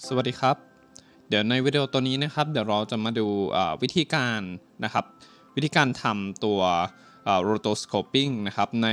สวัสดีครับเดี๋ยวในวิดีโอตัวนี้นะครับเดี๋ยวเราจะมาดูวิธีการนะครับวิธีการทำตัวrotoscoping นะครับใน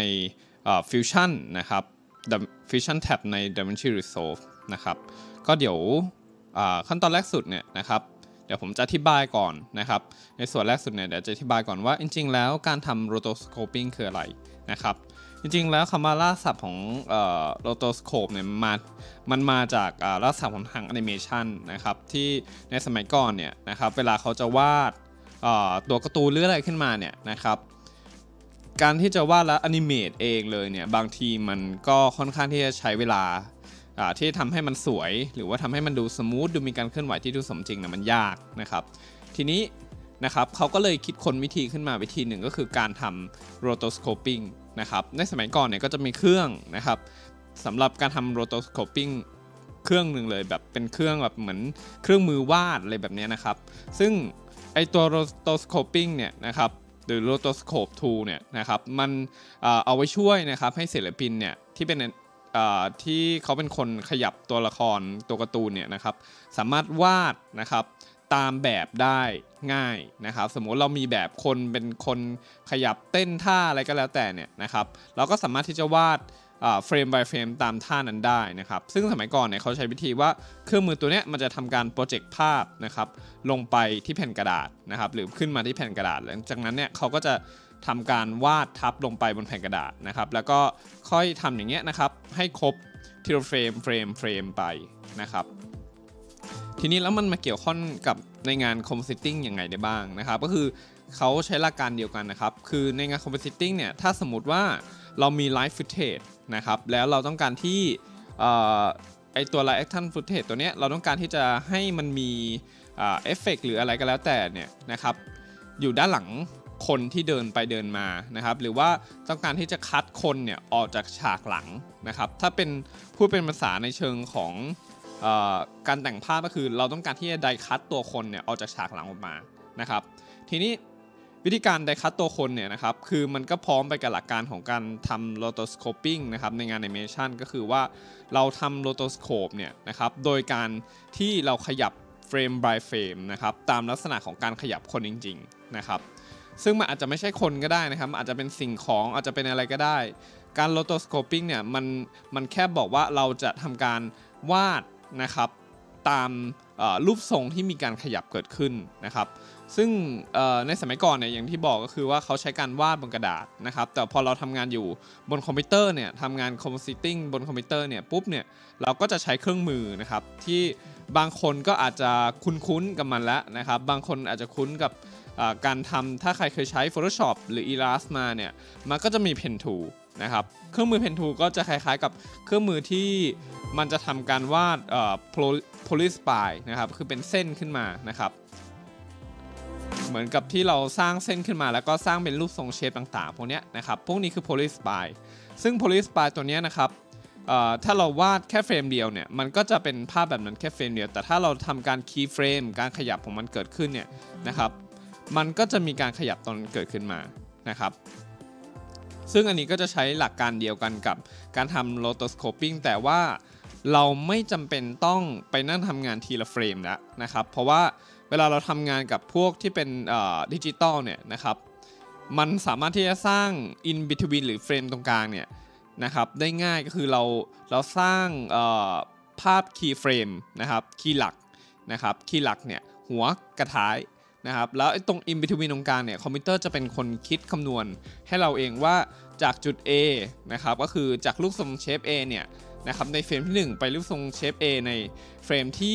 Fusion นะครับ Fusion Tab ใน DaVinci Resolve นะครับก็เดี๋ยวขั้นตอนแรกสุดเนี่ยนะครับเดี๋ยวผมจะอธิบายก่อนนะครับในส่วนแรกสุดเนี่ยเดี๋ยวจะอธิบายก่อนว่าจริงๆแล้วการทำ rotoscoping คืออะไรนะครับจริงๆแล้วคำว่าล่าศัพท์ของrotoscope เนี่ยมันมาจากล่าศัพท์ของทางแอนิเมชันนะครับที่ในสมัยก่อนเนี่ยนะครับเวลาเขาจะวาดตัวการ์ตูนหรืออะไรขึ้นมาเนี่ยนะครับการที่จะวาดและแอนิเมตเองเลยเนี่ยบางทีมันก็ค่อนข้างที่จะใช้เวลาที่ทำให้มันสวยหรือว่าทำให้มันดูสมูทดูมีการเคลื่อนไหวที่ดูสมจริงนะมันยากนะครับทีนี้นะครับเขาก็เลยคิดค้นวิธีขึ้นมาวิธีหนึ่งก็คือการทำ rotoscoping นะครับในสมัยก่อนเนี่ยก็จะมีเครื่องนะครับสำหรับการทำ rotoscoping เครื่องหนึ่งเลยแบบเป็นเครื่องแบบเหมือนเครื่องมือวาดอะไรแบบนี้นะครับซึ่งไอตัว rotoscoping เนี่ยนะครับหรือ rotoscope tool เนี่ยนะครับมันเอาไว้ช่วยนะครับให้ศิลปินเนี่ยที่เป็นที่เขาเป็นคนขยับตัวละครตัวการ์ตูนเนี่ยนะครับสามารถวาดนะครับตามแบบได้ง่ายนะครับสมมติเรามีแบบคนเป็นคนขยับเต้นท่าอะไรก็แล้วแต่เนี่ยนะครับเราก็สามารถที่จะวาดเฟรม by เฟรมตามท่านั้นได้นะครับซึ่งสมัยก่อนเนี่ยเขาใช้วิธีว่าเครื่องมือตัวนี้มันจะทำการโปรเจกต์ภาพนะครับลงไปที่แผ่นกระดาษนะครับหรือขึ้นมาที่แผ่นกระดาษหลังจากนั้นเนี่ยเขาก็จะทำการวาดทับลงไปบนแผ่นกระดาษนะครับแล้วก็ค่อยทำอย่างเงี้ยนะครับให้ครบทีละเฟรมไปนะครับทีนี้แล้วมันมาเกี่ยวข้องกับในงาน compositing ยังไงได้บ้างนะครับก็คือเขาใช้หลักการเดียวกันนะครับคือในงาน compositing เนี่ยถ้าสมมติว่าเรามี live footage นะครับแล้วเราต้องการที่ไอตัว live action footage ตัวเนี้ยเราต้องการที่จะให้มันมีเอฟเฟกต์หรืออะไรก็แล้วแต่เนี่ยนะครับอยู่ด้านหลังคนที่เดินไปเดินมานะครับหรือว่าต้องการที่จะคัดคนเนี่ยออกจากฉากหลังนะครับถ้าเป็นพูดเป็นภาษาในเชิงของการแต่งภาพก็คือเราต้องการที่จะไดคัตตัวคนเนี่ยออกจากฉากหลังออกมานะครับทีนี้วิธีการไดคัตตัวคนเนี่ยนะครับคือมันก็พร้อมไปกับหลักการของการทำ rotoscoping นะครับในงานแอนิเมชันก็คือว่าเราทำ rotoscope เนี่ยนะครับโดยการที่เราขยับเฟรม by เฟรมนะครับตามลักษณะของการขยับคนจริงๆนะครับซึ่งมันอาจจะไม่ใช่คนก็ได้นะครับอาจจะเป็นสิ่งของอาจจะเป็นอะไรก็ได้การ rotoscoping เนี่ยมันแค่บอกว่าเราจะทำการวาดนะครับตามรูปทรงที่มีการขยับเกิดขึ้นนะครับซึ่งในสมัยก่อนเนี่ยอย่างที่บอกก็คือว่าเขาใช้การวาดบนกระดาษนะครับแต่พอเราทำงานอยู่บนคอมพิวเตอร์เนี่ยทำงาน compositing บนคอมพิวเตอร์เนี่ยปุ๊บเนี่ยเราก็จะใช้เครื่องมือนะครับที่บางคนก็อาจจะคุ้นกับมันแล้วนะครับบางคนอาจจะคุ้นกับการทำถ้าใครเคยใช้ Photoshop หรือ Illustrator มาเนี่ยมันก็จะมี Pen Tool นะครับเครื่องมือ Pen Tool ก็จะคล้ายๆกับเครื่องมือที่มันจะทำการวาดpolyspline นะครับคือเป็นเส้นขึ้นมานะครับเหมือนกับที่เราสร้างเส้นขึ้นมาแล้วก็สร้างเป็นรูปทรงเชฟต่างๆพวกนี้นะครับพวกนี้คือ polyspline ซึ่ง polyspline ตัวนี้นะครับถ้าเราวาดแค่เฟรมเดียวเนี่ยมันก็จะเป็นภาพแบบนั้นแค่เฟรมเดียวแต่ถ้าเราทำการคีย์เฟรมการขยับของมันเกิดขึ้นเนี่ยนะครับมันก็จะมีการขยับตอนเกิดขึ้นมานะครับซึ่งอันนี้ก็จะใช้หลักการเดียวกันกับการทำ rotoscoping แต่ว่าเราไม่จำเป็นต้องไปนั่งทำงานทีละเฟรมแล้วนะครับเพราะว่าเวลาเราทำงานกับพวกที่เป็นดิจิตอลเนี่ยนะครับมันสามารถที่จะสร้าง in between หรือเฟรมตรงกลางเนี่ยนะครับได้ง่ายก็คือเราสร้างภาพคีย์เฟรมนะครับคีย์หลักนะครับคีย์หลักเนี่ยหัวกระท้ายนะครับแล้วตรง in between ตรงกลางเนี่ยคอมพิวเตอร์จะเป็นคนคิดคำนวณให้เราเองว่าจากจุด A นะครับก็คือจากรูปทรงเชฟ A เนี่ยนะครับในเฟรมที่1ไปรูปทรงเชฟ A ในเฟรมที่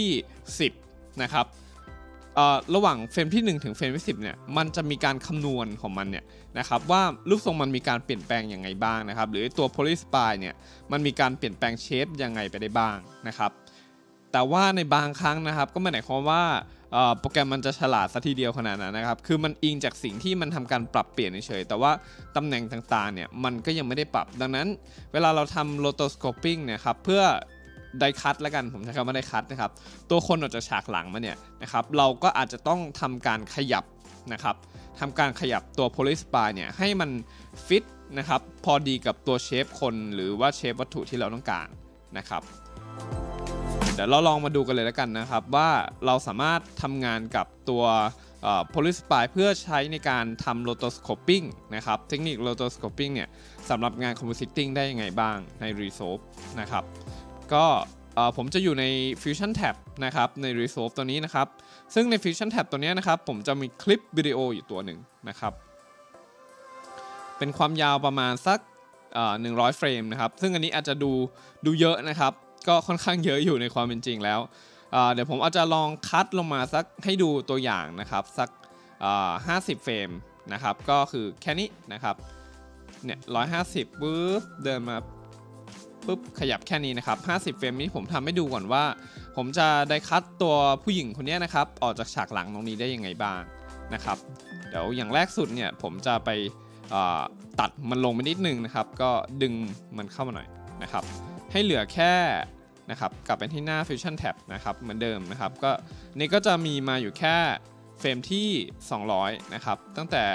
10นะครับระหว่างเฟรมที่1ถึงเฟรมที่10เนี่ยมันจะมีการคำนวณของมันเนี่ยนะครับว่ารูปทรงมันมีการเปลี่ยนแปลงยังไงบ้างนะครับหรือตัว polyspline เนี่ยมันมีการเปลี่ยนแปลงเชฟยังไงไปได้บ้างนะครับแต่ว่าในบางครั้งนะครับก็ไม่ได้หมายความว่าโปรแกรมมันจะฉลาดซะทีเดียวขนาดนั้นนะครับคือมันอิงจากสิ่งที่มันทำการปรับเปลี่ยนเฉยๆแต่ว่าตำแหน่งต่างๆเนี่ยมันก็ยังไม่ได้ปรับดังนั้นเวลาเราทำ rotoscoping เนี่ยครับเพื่อไดคัตแล้วกันผมใช้คำว่าไดคัตนะครับตัวคนออกจากฉากหลังมาเนี่ยนะครับเราก็อาจจะต้องทำการขยับนะครับทำการขยับตัว polyspline เนี่ยให้มันฟิตนะครับพอดีกับตัวเชฟคนหรือว่าเชฟวัตถุที่เราต้องการนะครับเดี๋ยวเราลองมาดูกันเลยแล้วกันนะครับว่าเราสามารถทำงานกับตัวPolyspline เพื่อใช้ในการทำ rotoscoping นะครับเทคนิค rotoscoping เนี่ยสำหรับงาน compositing ได้ยังไงบ้างใน Resolve นะครับก็ผมจะอยู่ใน Fusion Tab นะครับใน Resolve ตัวนี้นะครับซึ่งใน Fusion Tab ตัวนี้นะครับผมจะมีคลิปวิดีโออยู่ตัวหนึ่งนะครับเป็นความยาวประมาณสัก100 เฟรมนะครับซึ่งอันนี้อาจจะดูเยอะนะครับก็ค่อนข้างเยอะอยู่ในความเป็นจริงแล้วเดี๋ยวผมอาจจะลองคัดลงมาสักให้ดูตัวอย่างนะครับสัก50 เฟรมนะครับก็คือแค่นี้นะครับเนี่ย150ปุ๊บเดินมาปุ๊บขยับแค่นี้นะครับ50 เฟรมนี้ผมทำให้ดูก่อนว่าผมจะได้คัดตัวผู้หญิงคนนี้นะครับออกจากฉากหลังตรงนี้ได้ยังไงบ้างนะครับเดี๋ยวอย่างแรกสุดเนี่ยผมจะไปตัดมันลงไปนิดนึงนะครับก็ดึงมันเข้ามาหน่อยนะครับให้เหลือแค่นะครับกลับไปที่หน้า Fusion Tab นะครับเหมือนเดิมนะครับก็นี่ก็จะมีมาอยู่แค่เฟรมที่200นะครับตั้งแต่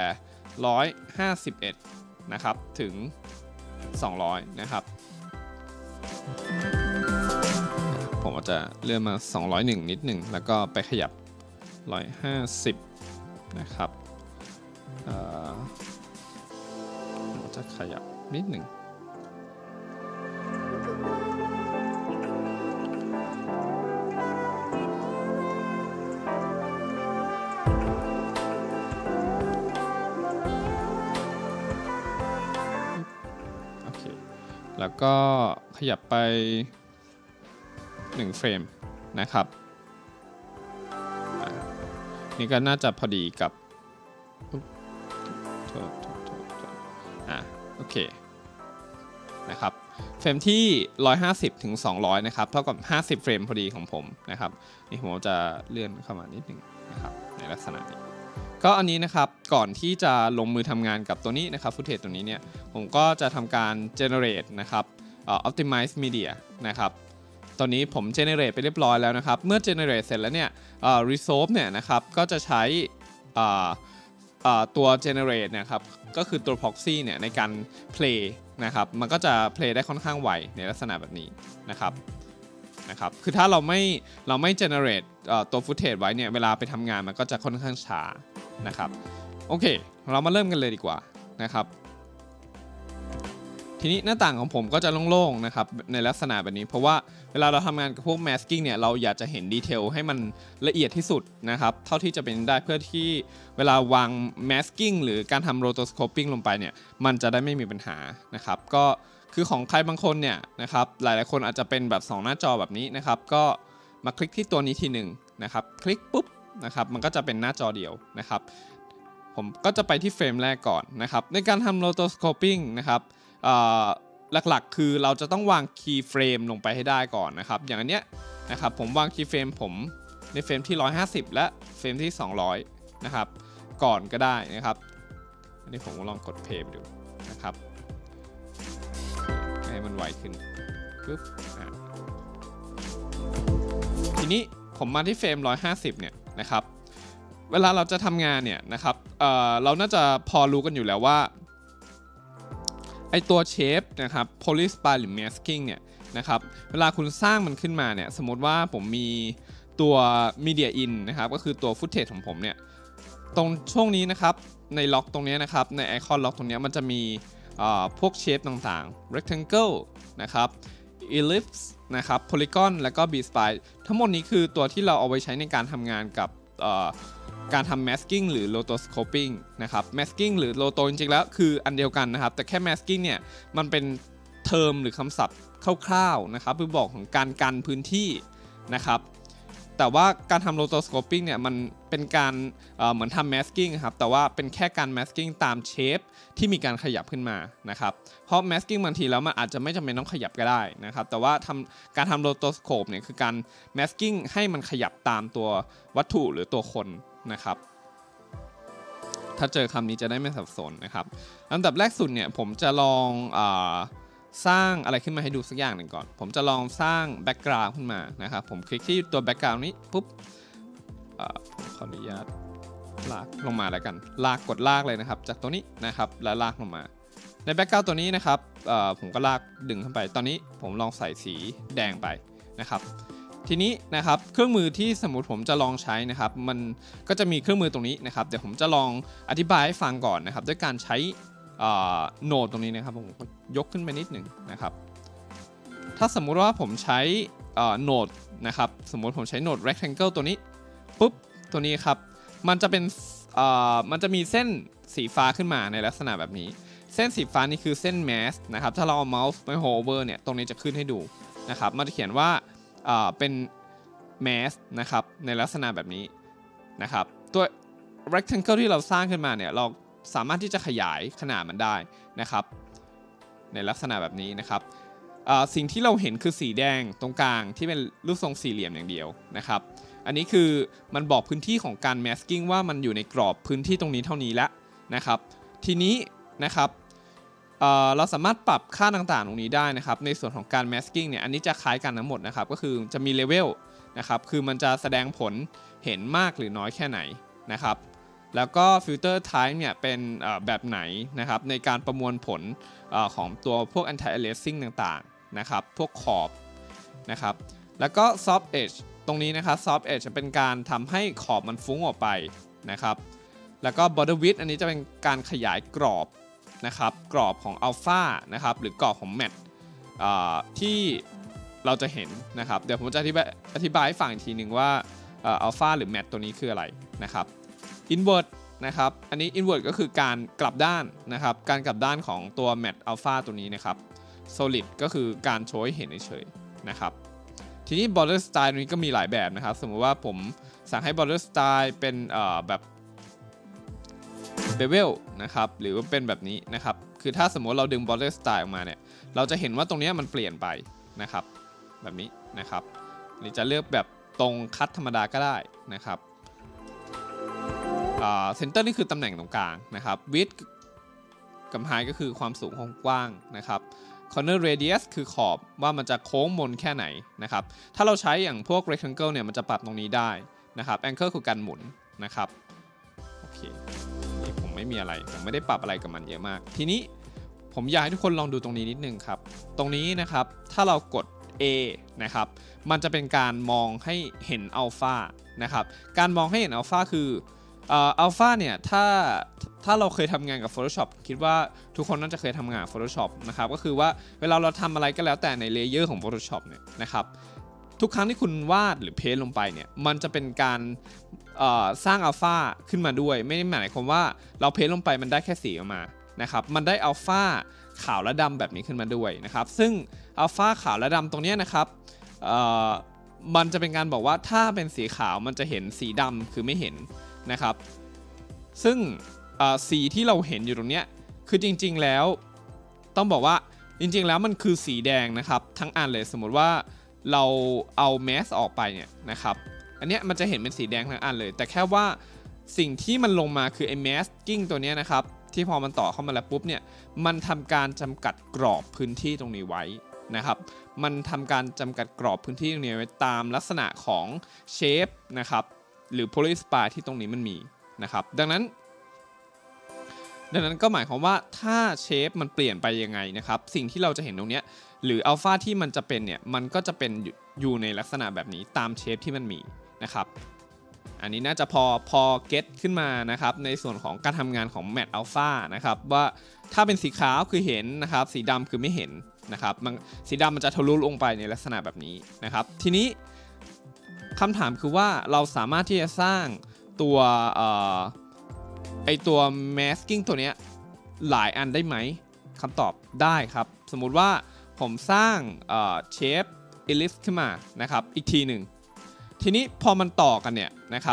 151นะครับถึง200นะครับผมอาจจะเลื่อนมา201นิดหนึ่งแล้วก็ไปขยับ150นะครับจะขยับนิดหนึ่งโอเคแล้วก็ขยับไป1 เฟรมนะครับนี่ก็น่าจะพอดีกับโอเคนะครับเฟรมที่150ถึง200นะครับเท่ากับ50 เฟรมพอดีของผมนะครับนี่ผมจะเลื่อนเข้ามานิดนึงนะครับในลักษณะนี้ก็อันนี้นะครับก่อนที่จะลงมือทำงานกับตัวนี้นะครับฟุตเทจตัวนี้เนี่ยผมก็จะทำการ generate นะครับoptimize media นะครับตอนนี้ผม generate ไปเรียบร้อยแล้วนะครับเมื่อ generate เสร็จแล้วเนี่ยResolve เนี่ยนะครับก็จะใช้ตัว generate นะครับก็คือตัว proxy เนี่ยในการ play นะครับมันก็จะ play ได้ค่อนข้างไวในลักษณะแบบนี้นะครับคือถ้าเราไม่ generate ตัว footage ไว้เนี่ยเวลาไปทำงานมันก็จะค่อนข้างช้านะครับโอเคเรามาเริ่มกันเลยดีกว่านะครับทีนี้หน้าต่างของผมก็จะโล่งๆนะครับในลักษณะแบบนี้เพราะว่าเวลาเราทำงานกับพวก masking เนี่ยเราอยากจะเห็นดีเทลให้มันละเอียดที่สุดนะครับเท่าที่จะเป็นได้เพื่อที่เวลาวาง masking หรือการทำ rotoscoping ลงไปเนี่ยมันจะได้ไม่มีปัญหานะครับก็คือของใครบางคนเนี่ยนะครับหลายๆคนอาจจะเป็นแบบ2หน้าจอแบบนี้นะครับก็มาคลิกที่ตัวนี้ทีหนึ่งนะครับคลิกปุ๊บนะครับมันก็จะเป็นหน้าจอเดียวนะครับผมก็จะไปที่เฟรมแรกก่อนนะครับในการทำ rotoscoping นะครับหลักๆคือเราจะต้องวางคีย์เฟรมลงไปให้ได้ก่อนนะครับอย่างอันเนี้ยนะครับผมวางคีย์เฟรมผมในเฟรมที่150และเฟรมที่200นะครับก่อนก็ได้นะครับอันนี้ผมลองกดเพลย์ไปดูนะครับให้มันไวขึ้นปึ๊บทีนี้ผมมาที่เฟรม150เนี่ยนะครับเวลาเราจะทำงานเนี่ยนะครับเราน่าจะพอรู้กันอยู่แล้วว่าไอตัวเชฟนะครับ Polyspline หรือ masking เนี่ยนะครับเวลาคุณสร้างมันขึ้นมาเนี่ยสมมติว่าผมมีตัว media in นะครับก็คือตัว footage ของผมเนี่ยตรงช่วงนี้นะครับในล็อกตรงนี้นะครับในไอคอนล็อกตรงนี้มันจะมีพวกเชฟต่างๆ rectangle นะครับ ellipse นะครับ polygon แล้วก็ b-spline ทั้งหมดนี้คือตัวที่เราเอาไว้ใช้ในการทำงานกับการทำ masking หรือ rotoscoping นะครับ masking หรือ roto จริงๆแล้วคืออันเดียวกันนะครับแต่แค่ masking เนี่ยมันเป็นเทอมหรือคำศัพท์คร่าวๆนะครับคือบอกของการกันพื้นที่นะครับแต่ว่าการทำ rotoscoping เนี่ยมันเป็นการเหมือนทำ masking ครับแต่ว่าเป็นแค่การ masking ตามเชฟที่มีการขยับขึ้นมานะครับเพราะ masking บางทีแล้วมันอาจจะไม่จำเป็นต้องขยับก็ได้นะครับแต่ว่าการทำ rotoscope เนี่ยคือการ masking ให้มันขยับตามตัววัตถุหรือตัวคนนะครับถ้าเจอคำนี้จะได้ไม่สับสนนะครับลำดับแรกสุดเนี่ยผมจะลองสร้างอะไรขึ้นมาให้ดูสักอย่างหนึ่งก่อนผมจะลองสร้างแบ็กกราวด์ขึ้นมานะครับผมคลิกที่ตัวแบ็กกราวด์นี้ปุ๊บผมขออนุญาตลากลงมาแล้วกันกดลากเลยนะครับจากตัวนี้นะครับแล้วลากลงมาในแบ็กกราวด์ตัวนี้นะครับผมก็ลากดึงเข้าไปตอนนี้ผมลองใส่สีแดงไปนะครับททีนี้นะครับเครื่องมือที่สมมุติผมจะลองใช้นะครับมันก็จะมีเครื่องมือตรงนี้นะครับเดี๋ยวผมจะลองอธิบายให้ฟังก่อนนะครับด้วยการใช้โนดตรงนี้นะครับผมยกขึ้นไปนิดหนึ่งนะครับถ้าสมมุติว่าผมใช้โนดนะครับสมมุติผมใช้โนด rectangle ตัวนี้ปุ๊บตัวนี้ครับมันจะเป็นมันจะมีเส้นสีฟ้าขึ้นมาในลักษณะแบบนี้เส้นสีฟ้านี่คือเส้น mask นะครับถ้าเราเอาเมาส์ไป hover เนี่ยตรงนี้จะขึ้นให้ดูนะครับมันจะเขียนว่าเป็น mask นะครับในลักษณะแบบนี้นะครับตัว rectangle ที่เราสร้างขึ้นมาเนี่ยเราสามารถที่จะขยายขนาดมันได้นะครับในลักษณะแบบนี้นะครับสิ่งที่เราเห็นคือสีแดงตรงกลางที่เป็นรูปทรงสี่เหลี่ยมอย่างเดียวนะครับอันนี้คือมันบอกพื้นที่ของการ masking ว่ามันอยู่ในกรอบพื้นที่ตรงนี้เท่านี้แล้วนะครับทีนี้นะครับเราสามารถปรับค่าต่างๆตรงนี้ได้นะครับในส่วนของการ masking เนี่ยอันนี้จะคล้ายกันทั้งหมดนะครับก็คือจะมี level นะครับคือมันจะแสดงผลเห็นมากหรือน้อยแค่ไหนนะครับแล้วก็ filter type เนี่ยเป็นแบบไหนนะครับในการประมวลผลของตัวพวก anti aliasing ต่างๆนะครับพวกขอบนะครับแล้วก็ soft edge ตรงนี้นะครับ soft edge จะเป็นการทำให้ขอบมันฟุ้งออกไปนะครับแล้วก็ border width อันนี้จะเป็นการขยายกรอบนะครับกรอบของ alpha นะครับหรือกรอบของ matte ที่เราจะเห็นนะครับเดี๋ยวผมจะอธิบายให้ฟังอีกทีหนึ่งว่า alpha หรือ matte ตัวนี้คืออะไรนะครับ invert นะครับอันนี้ invert ก็คือการกลับด้านนะครับการกลับด้านของตัว matte alpha ตัวนี้นะครับ solid ก็คือการโชว์ให้เห็นเฉยๆนะครับทีนี้ border style นี้ก็มีหลายแบบนะครับสมมติว่าผมสั่งให้ border style เป็นแบบ bevel นะครับหรือว่าเป็นแบบนี้นะครับคือถ้าสมมติเราดึง border style ออกมาเนี่ยเราจะเห็นว่าตรงนี้มันเปลี่ยนไปนะครับแบบนี้นะครับหรือจะเลือกแบบตรงคัดธรรมดาก็ได้นะครับcenter นี่คือตำแหน่งตรงกลางนะครับ width กับ height ก็คือความสูงของกว้างนะครับ corner radius คือขอบว่ามันจะโค้งมนแค่ไหนนะครับถ้าเราใช้อย่างพวก rectangle เนี่ยมันจะปรับตรงนี้ได้นะครับ angle คือการหมุนนะครับโอเคนี่ผมไม่มีอะไรผมไม่ได้ปรับอะไรกับมันเยอะมากทีนี้ผมอยากให้ทุกคนลองดูตรงนี้นิดนึงครับตรงนี้นะครับถ้าเรากด A นะครับมันจะเป็นการมองให้เห็นอัลฟานะครับการมองให้เห็นอัลฟาคืออัลฟาเนี่ยถ้าเราเคยทำงานกับ Photoshop คิดว่าทุกคนน่าจะเคยทำงาน Photoshop นะครับก็คือว่าเวลาเราทำอะไรก็แล้วแต่ในเลเยอร์ของ Photoshop เนี่ยนะครับทุกครั้งที่คุณวาดหรือเพ้นท์ลงไปเนี่ยมันจะเป็นการสร้างอัลฟาขึ้นมาด้วยไม่ได้หมายความว่าเราเพ้นท์ลงไปมันได้แค่สีออกมานะครับมันได้อัลฟาขาวและดำแบบนี้ขึ้นมาด้วยนะครับซึ่งอัลฟาขาวและดำตรงนี้นะครับมันจะเป็นการบอกว่าถ้าเป็นสีขาวมันจะเห็นสีดำคือไม่เห็นนะครับซึ่งสีที่เราเห็นอยู่ตรงนี้คือจริงๆแล้วต้องบอกว่าจริงๆแล้วมันคือสีแดงนะครับทั้งอันเลยสมมติว่าเราเอาแมสออกไปเนี่ยนะครับอันนี้มันจะเห็นเป็นสีแดงทั้งอันเลยแต่แค่ว่าสิ่งที่มันลงมาคือไอ้แมสกิ้งตัวนี้นะครับที่พอมันต่อเข้ามาแล้วปุ๊บเนี่ยมันทำการจำกัดกรอบพื้นที่ตรงนี้ไว้นะครับมันทำการจำกัดกรอบพื้นที่ตรงนี้ไว้ตามลักษณะของเชฟนะครับหรือ polyspa ที่ตรงนี้มันมีนะครับดังนั้นก็หมายความว่าถ้าเชฟมันเปลี่ยนไปยังไงนะครับสิ่งที่เราจะเห็นตรงนี้หรืออัลฟาที่มันจะเป็นเนี่ยมันก็จะเป็นอยู่ในลักษณะแบบนี้ตามเชฟที่มันมีนะครับอันนี้น่าจะพอเก็ตขึ้นมานะครับในส่วนของการทำงานของ Matte Alpha นะครับว่าถ้าเป็นสีขาวคือเห็นนะครับสีดำคือไม่เห็นนะครับสีดำมันจะทะลุลงไปในลักษณะแบบนี้นะครับทีนี้คำถามคือว่าเราสามารถที่จะสร้างตัวตัว masking ตัวนี้หลายอันได้ไหมคำตอบได้ครับสมมุติว่าผมสร้างเชฟ ellipse ขึ้นมานะครับอีกทีหนึ่งทีนี้พอมันต่อกันเนี่ยนะครับ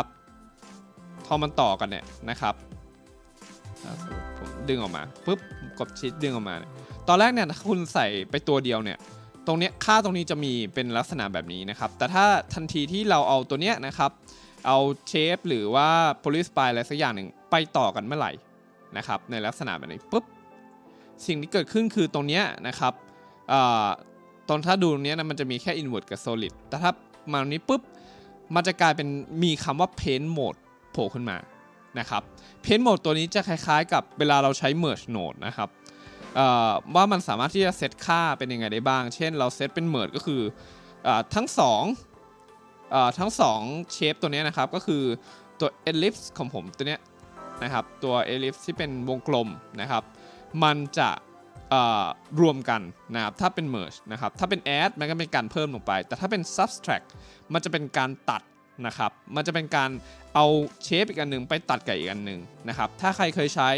ผมดึงออกมาปุ๊บกดชิดดึงออกมาตอนแรกเนี่ยคุณใส่ไปตัวเดียวเนี่ยตรงนี้ค่าตรงนี้จะมีเป็นลักษณะแบบนี้นะครับแต่ถ้าทันทีที่เราเอาตัวเนี้ยนะครับเอาเชฟหรือว่า polyspa อะไรสักอย่างหนึ่งไปต่อกันเมื่อไหร่นะครับในลักษณะแบบนี้ปุ๊บสิ่งที่เกิดขึ้นคือตรงเนี้ยนะครับตอนถ้าดูตรงนี้นะมันจะมีแค่ invert กับ solid แต่ถ้ามาตรงนี้ปุ๊บมันจะกลายเป็นมีคำว่า paint mode โผล่ขึ้นมานะครับ paint mode ตัวนี้จะคล้ายๆกับเวลาเราใช้ merge node นะครับว่ามันสามารถที่จะเซตค่าเป็นยังไงได้บ้างเช่นเราเซตเป็น merge ก็คือทั้งทั้ง2เชฟตัวนี้นะครับก็คือตัว ellipse ของผมตัวเนี้ยนะครับตัว ellipse ที่เป็นวงกลมนะครับมันจะรวมกันนะครับถ้าเป็น merge นะครับถ้าเป็น add มันก็เป็นการเพิ่มลงไปแต่ถ้าเป็น subtract มันจะเป็นการตัดนะครับมันจะเป็นการเอาเชฟอีกอันหนึ่งไปตัดกับอีกอันหนึ่งนะครับถ้าใครเคยใช้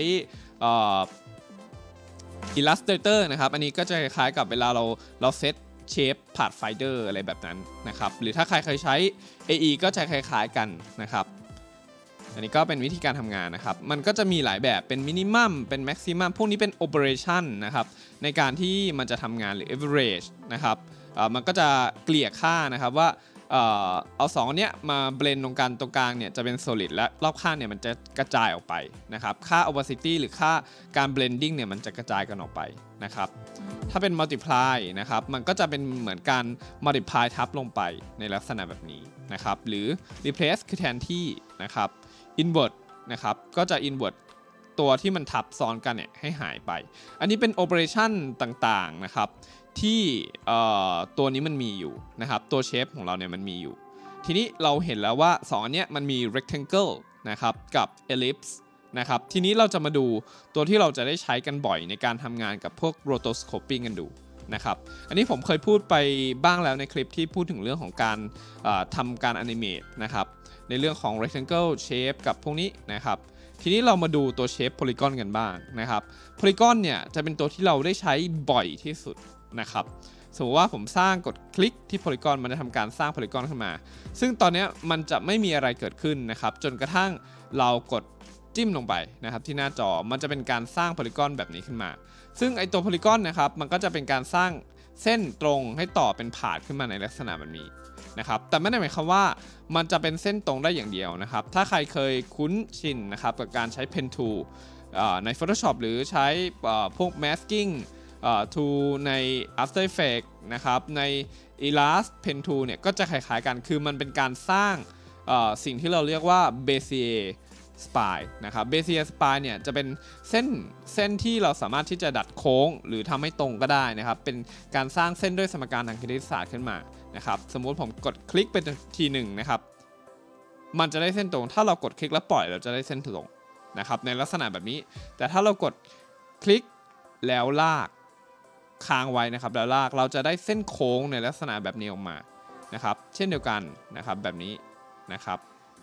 Illustrator นะครับอันนี้ก็จะคล้ายๆกับเวลาเราเซตเชฟผ่านไฟเดอร์อะไรแบบนั้นนะครับหรือถ้าใครเคยใช้ AE ก็จะคล้ายๆกันนะครับอันนี้ก็เป็นวิธีการทำงานนะครับมันก็จะมีหลายแบบเป็นมินิมัมเป็นแม็กซิมัมพวกนี้เป็นโอเปอเรชั่นนะครับในการที่มันจะทำงานหรือ average นะครับมันก็จะเกลี่ยค่านะครับว่าเอา2อันเนี้ยมาเบลนด์ตรงกลางเนี่ยจะเป็น solid และรอบข้างเนี่ยมันจะกระจายออกไปนะครับค่า opacity หรือค่าการ blending เนี่ยมันจะกระจายกันออกไปนะครับถ้าเป็น multiply นะครับมันก็จะเป็นเหมือนการ multiply ทับลงไปในลักษณะแบบนี้นะครับหรือ replace คือแทนที่นะครับ invert นะครับก็จะ invert ตัวที่มันทับซ้อนกันเนี่ยให้หายไปอันนี้เป็น operation ต่างๆนะครับที่ตัวนี้มันมีอยู่นะครับตัวเชฟของเราเนี่ยมันมีอยู่ทีนี้เราเห็นแล้วว่า2อันเนี้ยมันมี rectangle นะครับกับ ellipse นะครับทีนี้เราจะมาดูตัวที่เราจะได้ใช้กันบ่อยในการทำงานกับพวก rotoscoping กันดูนะครับอันนี้ผมเคยพูดไปบ้างแล้วในคลิปที่พูดถึงเรื่องของการทำการ animate นะครับในเรื่องของ rectangle shape กับพวกนี้นะครับทีนี้เรามาดูตัวเชฟ polygon กันบ้างนะครับ polygon เนี่ยจะเป็นตัวที่เราได้ใช้บ่อยที่สุดนะครับสมมติว่าผมสร้างกดคลิกที่โพลีกอนมันจะทำการสร้างโพลีกอนขึ้นมาซึ่งตอนนี้มันจะไม่มีอะไรเกิดขึ้นนะครับจนกระทั่งเรากดจิ้มลงไปนะครับที่หน้าจอมันจะเป็นการสร้างโพลีกอนแบบนี้ขึ้นมาซึ่งไอตัวโพลีกอนนะครับมันก็จะเป็นการสร้างเส้นตรงให้ต่อเป็นผาดขึ้นมาในลักษณะแบบนี้นะครับแต่ไม่ได้หมายความว่ามันจะเป็นเส้นตรงได้อย่างเดียวนะครับถ้าใครเคยคุ้นชินนะครับกับการใช้ Pen Tool ใน Photoshop หรือใช้พวก Masking tool ใน After Effects นะครับใน Elast Pen Tool เนี่ยก็จะคล้ายๆกันคือมันเป็นการสร้างสิ่งที่เราเรียกว่า Bezier Spline นะครับ Bezier Spline เนี่ยจะเป็นเส้นที่เราสามารถที่จะดัดโค้งหรือทำให้ตรงก็ได้นะครับเป็นการสร้างเส้นด้วยสมการทางคณิตศาสตร์ขึ้นมานะครับสมมุติผมกดคลิกไปทีหนึ่งนะครับมันจะได้เส้นตรงถ้าเรากดคลิกแล้วปล่อยเราจะได้เส้นตรงนะครับในลักษณะแบบนี้แต่ถ้าเรากดคลิกแล้วลากค้างไว้นะครับแล้วลากเราจะได้เส้นโค้งในลักษณะแบบนี้ออกมานะครับเช่นเดียวกันนะครับแบบนี้นะครับ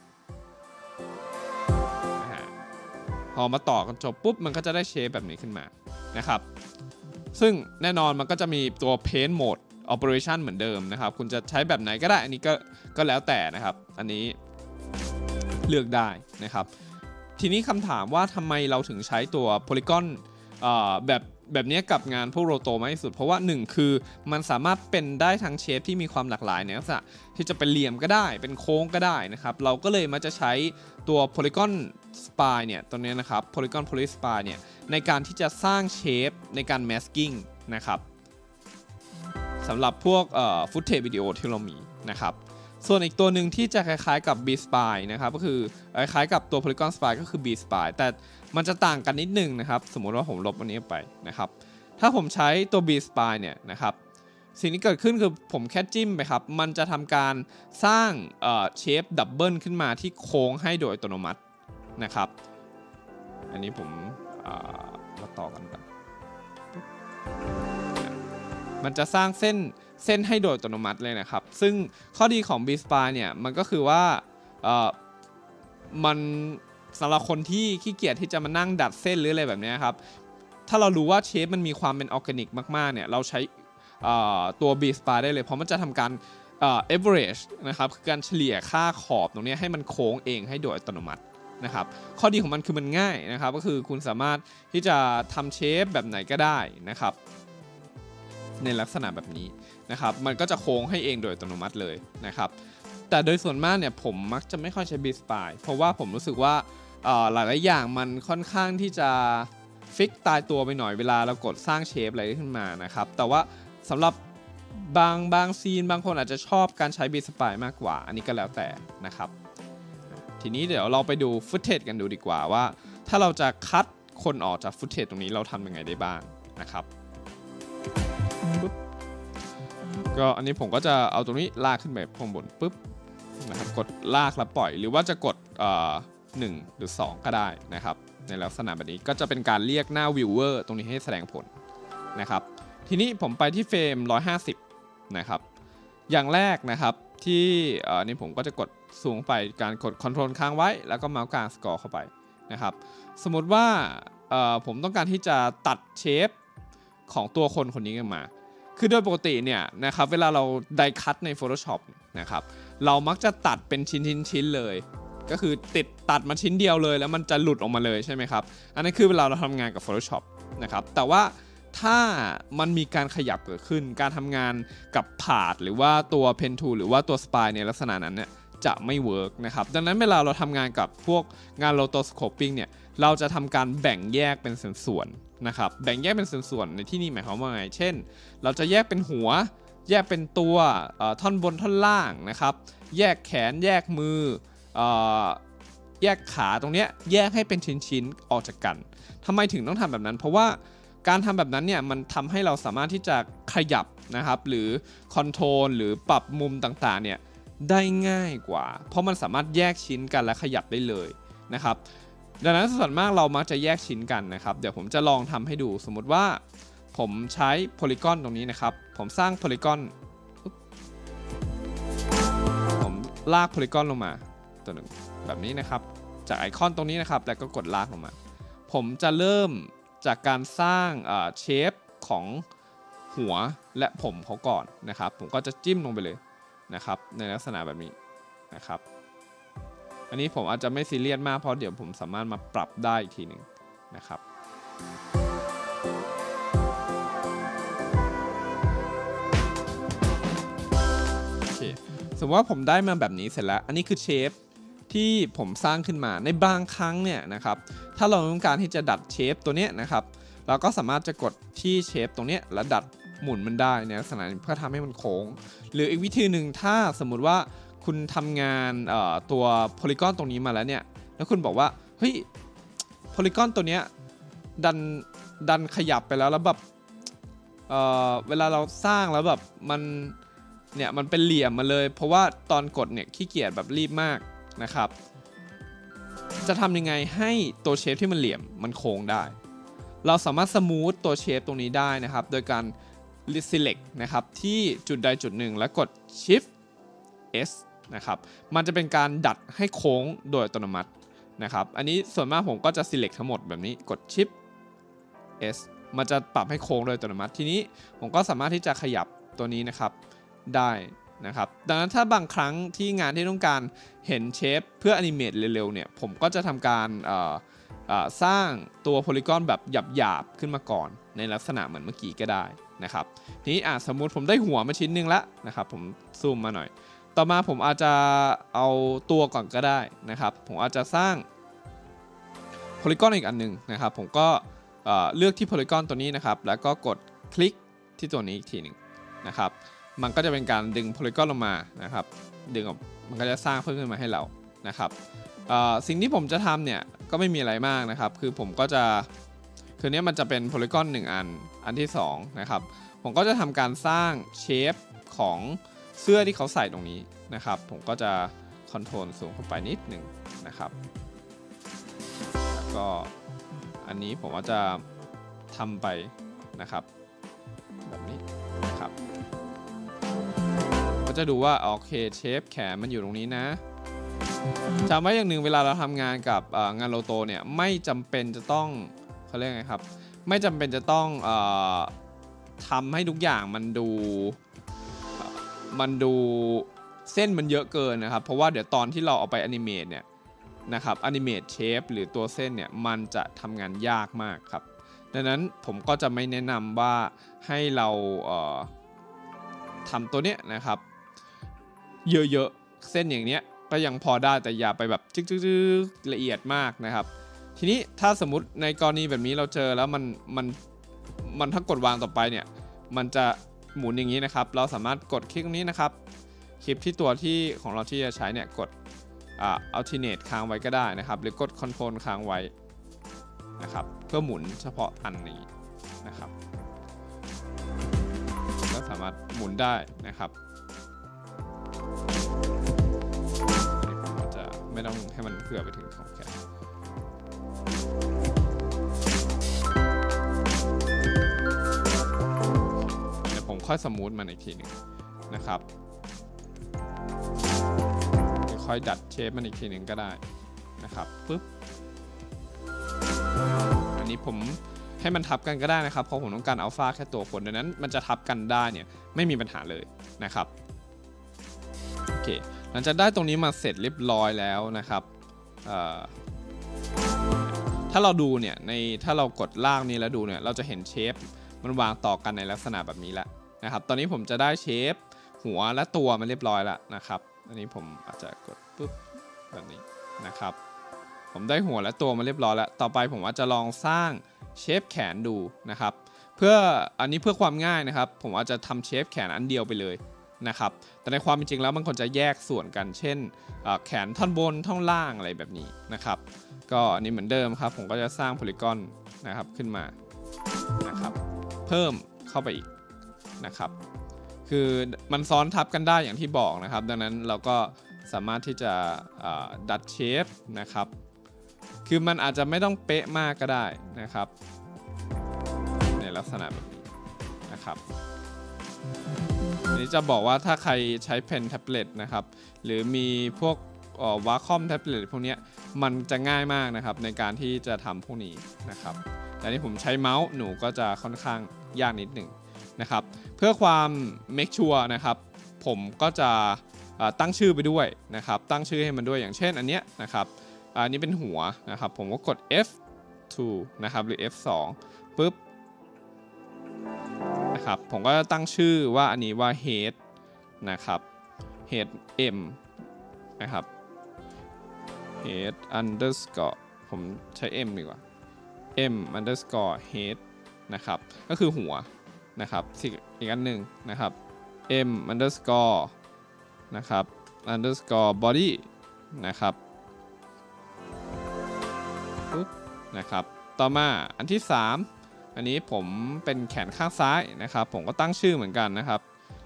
พอมาต่อกันจบปุ๊บมันก็จะได้เชฟแบบนี้ขึ้นมานะครับซึ่งแน่นอนมันก็จะมีตัว Paint Mode Operation เหมือนเดิมนะครับคุณจะใช้แบบไหนก็ได้อันนี้ก็แล้วแต่นะครับอันนี้เลือกได้นะครับทีนี้คำถามว่าทำไมเราถึงใช้ตัว Polygon แบบนี้กับงานพวกโรโตมากที่สุดเพราะว่า1คือมันสามารถเป็นได้ทั้งเชฟที่มีความหลากหลายในลักษณะที่จะเป็นเหลี่ยมก็ได้เป็นโค้งก็ได้นะครับเราก็เลยมาจะใช้ตัว Polygon Spline เนี่ยตัวนี้นะครับ Polygon Poly Spline เนี่ยในการที่จะสร้างเชฟในการ masking นะครับสำหรับพวกfootage วิดีโอที่เรามีนะครับส่วนอีกตัวหนึ่งที่จะคล้ายๆกับ B-Spline นะครับก็คือคล้ายกับตัว Polygon Spline ก็คือ B-Spline แต่มันจะต่างกันนิดนึงนะครับสมมุติว่าผมลบอันนี้ไปนะครับถ้าผมใช้ตัว B-Spline เนี่ยนะครับสิ่งที่เกิดขึ้นคือผมแค่จิ้มไปครับมันจะทำการสร้างเชฟดับเบิลขึ้นมาที่โค้งให้โดยอัตโนมัตินะครับอันนี้ผมมาต่อกันก่อนมันจะสร้างเส้นให้โดยอัตโนมัติเลยนะครับซึ่งข้อดีของ B-Spline เนี่ยมันก็คือว่ามันสำหรับคนที่ขี้เกียจที่จะมานั่งดัดเส้นหรืออะไรแบบนี้ครับถ้าเรารู้ว่าเชฟมันมีความเป็นออร์แกนิกมากๆเนี่ยเราใช้ตัว B-Spline ได้เลยเพราะมันจะทำการaverage นะครับคือการเฉลี่ยค่าขอบตรงนี้ให้มันโค้งเองให้โดยอัตโนมัตินะครับข้อดีของมันคือมันง่ายนะครับก็คือคุณสามารถที่จะทำเชฟแบบไหนก็ได้นะครับในลักษณะแบบนี้นะครับมันก็จะโค้งให้เองโดยอัตโนมัติเลยนะครับแต่โดยส่วนมากเนี่ยผมมักจะไม่ค่อยใช้ B-Spline เพราะว่าผมรู้สึกว่าหลายๆอย่างมันค่อนข้างที่จะฟิกตายตัวไปหน่อยเวลาเรากดสร้างเชฟอะไรขึ้นมานะครับแต่ว่าสำหรับบางซีนบางคนอาจจะชอบการใช้ B-Spline มากกว่าอันนี้ก็แล้วแต่นะครับทีนี้เดี๋ยวเราไปดูฟุตเทจกันดูดีกว่าว่าถ้าเราจะคัดคนออกจากฟุตเทจตรงนี้เราทำยังไงได้บ้างนะครับก็อันนี้ผมก็จะเอาตรงนี้ลากขึ้นไปข้างบนปุ๊บนะครับกดลากแล้วปล่อยหรือว่าจะกด1 หรือ 2ก็ได้นะครับในลักษณะแบบนี้ก็จะเป็นการเรียกหน้า viewer ตรงนี้ให้แสดงผลนะครับทีนี้ผมไปที่เฟรม150นะครับอย่างแรกนะครับที่นี่ผมก็จะกดสูงไปการกด Ctrl ค้างไว้แล้วก็เมาส์กลางสกอร์เข้าไปนะครับสมมติว่าผมต้องการที่จะตัดเชฟของตัวคนคนนี้กันมาคือโดยปกติเนี่ยนะครับเวลาเราไดคัตใน Photoshop นะครับเรามักจะตัดเป็นชิ้นเลยก็คือตัดมาชิ้นเดียวเลยแล้วมันจะหลุดออกมาเลยใช่ไหมครับอันนั้นคือเวลาเราทำงานกับ Photoshop นะครับแต่ว่าถ้ามันมีการขยับเกิดขึ้นการทำงานกับพาธหรือว่าตัว Pen Tool หรือว่าตัว Spline ในลักษณะนั้นเนี่ยจะไม่เวิร์กนะครับดังนั้นเวลาเราทำงานกับพวกงาน Rotoscoping เนี่ยเราจะทำการแบ่งแยกเป็นส่วนๆนะครับแบ่งแยกเป็นส่วนๆในที่นี้หมายความว่าไงเช่นเราจะแยกเป็นหัวแยกเป็นตัวท่อนบนท่อนล่างนะครับแยกแขนแยกมือแยกขาตรงนี้แยกให้เป็นชิ้นๆออกจากกันทำไมถึงต้องทำแบบนั้นเพราะว่าการทำแบบนั้นเนี่ยมันทำให้เราสามารถที่จะขยับนะครับหรือคอนโทรลหรือปรับมุมต่างๆเนี่ยได้ง่ายกว่าเพราะมันสามารถแยกชิ้นกันและขยับได้เลยนะครับดังนั้นส่วนมากเรามักจะแยกชิ้นกันนะครับเดี๋ยวผมจะลองทำให้ดูสมมุติว่าผมใช้โพลีกอนตรงนี้นะครับผมสร้างโพลีกอนผมลากโพลีกอนลงมาตัวหนึ่งแบบนี้นะครับจากไอคอนตรงนี้นะครับแล้วก็กดลากลงมาผมจะเริ่มจากการสร้างเชฟของหัวและผมเขาก่อนนะครับผมก็จะจิ้มลงไปเลยนะครับในลักษณะแบบนี้นะครับอันนี้ผมอาจจะไม่ซีเรียสมากเพราะเดี๋ยวผมสามารถมาปรับได้อีกทีหนึ่งนะครับโอเคสมมติว่าผมได้มาแบบนี้เสร็จแล้วอันนี้คือเชฟที่ผมสร้างขึ้นมาในบางครั้งเนี่ยนะครับถ้าเราต้องการที่จะดัดเชฟตัวนี้นะครับเราก็สามารถจะกดที่เชฟตรงนี้แล้วดัดหมุนมันได้ในลักษณะนี้เพื่อทำให้มันโค้งหรืออีกวิธีหนึ่งถ้าสมมุติว่าคุณทำงานตัวโพลีกอนตรงนี้มาแล้วเนี่ยแล้วคุณบอกว่าเฮ้ยโพลีกอนตัวเนี้ยดันขยับไปแล้วแบบเวลาเราสร้างแล้วแบบมันเป็นเหลี่ยมมาเลยเพราะว่าตอนกดเนี่ยขี้เกียจแบบรีบมากนะครับจะทำยังไงให้ตัวเชฟที่มันเหลี่ยมมันโค้งได้เราสามารถสมูทตัวเชฟตรงนี้ได้นะครับโดยการ select นะครับที่จุดใดจุดหนึ่งแล้วกด Shift S นะครับมันจะเป็นการดัดให้โค้งโดยอัตโนมัตินะครับอันนี้ส่วนมากผมก็จะ select ทั้งหมดแบบนี้กด Shift S มันจะปรับให้โค้งโดยอัตโนมัติทีนี้ผมก็สามารถที่จะขยับตัวนี้นะครับได้นะครับดังนั้นถ้าบางครั้งที่งานที่ต้องการเห็นเชฟเพื่ออนิเมตเร็วๆเนี่ยผมก็จะทำการสร้างตัวโพลีกอนแบบหยาบๆขึ้นมาก่อนในลักษณะเหมือนเมื่อกี้ก็ได้นะครับทีนี้สมมุติผมได้หัวมาชิ้นนึงแล้วนะครับผมซูมมาหน่อยต่อมาผมอาจจะเอาตัวก่อนก็ได้นะครับผมอาจจะสร้างโพลีกอนอีกอันนึงนะครับผมก็เลือกที่โพลีกอนตัวนี้นะครับแล้วก็กดคลิกที่ตัวนี้อีกทีหนึ่งนะครับมันก็จะเป็นการดึงโพลีกอนลงมานะครับดึงออกมันก็จะสร้างเพิ่มขึ้นมาให้เรานะครับสิ่งที่ผมจะทำเนี่ยก็ไม่มีอะไรมากนะครับคือผมก็จะคือเนี้ยมันจะเป็นโพลีกอน1อันที่2นะครับผมก็จะทำการสร้างเชฟของเสื้อที่เขาใส่ตรงนี้นะครับผมก็จะคอนโทรลสูงเข้าไปนิดหนึ่งนะครับแล้วก็อันนี้ผมก็จะทำไปนะครับแบบนี้นะครับก็จะดูว่าโอเคเชฟแขนมันอยู่ตรงนี้นะจำไว้อย่างหนึ่งเวลาเราทำงานกับงานโลโตเนี่ยไม่จำเป็นจะต้องเขาเรียกไงครับไม่จำเป็นจะต้องทำให้ทุกอย่างมันดูเส้นมันเยอะเกินนะครับเพราะว่าเดี๋ยวตอนที่เราเอาไปแอนิเมตเนี่ยนะครับแอนิเมตเชฟหรือตัวเส้นเนี่ยมันจะทำงานยากมากครับดังนั้นผมก็จะไม่แนะนำว่าให้เราทำตัวเนี้ยนะครับเยอะๆเส้นอย่างเนี้ยก็ยังพอได้แต่อย่าไปแบบจึ๊กละเอียดมากนะครับทีนี้ถ้าสมมติในกรณีแบบนี้เราเจอแล้วมันถ้ากดวางต่อไปเนี่ยมันจะหมุนอย่างนี้นะครับเราสามารถกดคลิกตรงนี้นะครับคลิปที่ตัวที่ของเราที่จะใช้เนี่ยกดalternate ค้างไว้ก็ได้นะครับหรือกด control ค้างไว้นะครับเพื่อหมุนเฉพาะอันนี้นะครับก็สามารถหมุนได้นะครับต้องให้มันเผื่อไปถึงของแขนเดี๋ยวผมค่อยสมูทมันอีกทีหนึ่งนะครับค่อยดัดเชฟมันอีกทีหนึ่งก็ได้นะครับปึ๊บอันนี้ผมให้มันทับกันก็ได้นะครับเพราะผมต้องการอัลฟาแค่ตัวคนดังนั้นมันจะทับกันได้เนี่ยไม่มีปัญหาเลยนะครับโอเคหลังจากได้ตรงนี้มาเสร็จเรียบร้อยแล้วนะครับถ้าเราดูเนี่ยถ้าเรากดลากนี้แล้วดูเนี่ยเราจะเห็นเชฟมันวางต่อกันในลักษณะแบบนี้แล้วนะครับตอนนี้ผมจะได้เชฟหัวและตัวมันเรียบร้อยแล้วนะครับอันนี้ผมอาจจะกดปุ๊บแบบนี้นะครับผมได้หัวและตัวมาเรียบร้อยแล้วต่อไปผมอาจจะลองสร้างเชฟแขนดูนะครับเพื่อความง่ายนะครับผมอาจจะทำเชฟแขนอันเดียวไปเลยนะครับแต่ในความเป็นจริงแล้วมันควรจะแยกส่วนกันเช่นแขนท่อนบนท่อนล่างอะไรแบบนี้นะครับก็อันนี้เหมือนเดิมครับผมก็จะสร้างโพลีกอนนะครับขึ้นมานะครับเพิ่มเข้าไปอีกนะครับคือมันซ้อนทับกันได้อย่างที่บอกนะครับดังนั้นเราก็สามารถที่จะดัดเชฟนะครับคือมันอาจจะไม่ต้องเป๊ะมากก็ได้นะครับในลักษณะแบบนี้นะครับนี้จะบอกว่าถ้าใครใช้เพนแท็บเล็ตนะครับหรือมีพวกวาคอมแท็บเล็ตพวกนี้มันจะง่ายมากนะครับในการที่จะทำพวกนี้นะครับแต่ที่ผมใช้เมาส์หนูก็จะค่อนข้างยากนิดหนึ่งนะครับเพื่อความเมคชัวร์นะครับผมก็จะตั้งชื่อไปด้วยนะครับตั้งชื่อให้มันด้วยอย่างเช่นอันเนี้ยนะครับอันนี้เป็นหัวนะครับผมก็กด F2 นะครับหรือ F2 ปุ๊บนะครับผมก็จะตั้งชื่อว่าอันนี้ว่า head นะครับ head m นะครับ head underscore ผมใช้ m ดีกว่า m underscore head นะครับก็คือหัวนะครับอีกอันหนึ่งนะครับ m underscore นะครับ underscore body นะครับปุ๊บนะครับต่อมาอันที่3อันนี้ผมเป็นแขนข้างซ้ายนะครับผมก็ตั้งชื่อเหมือนกันนะครับ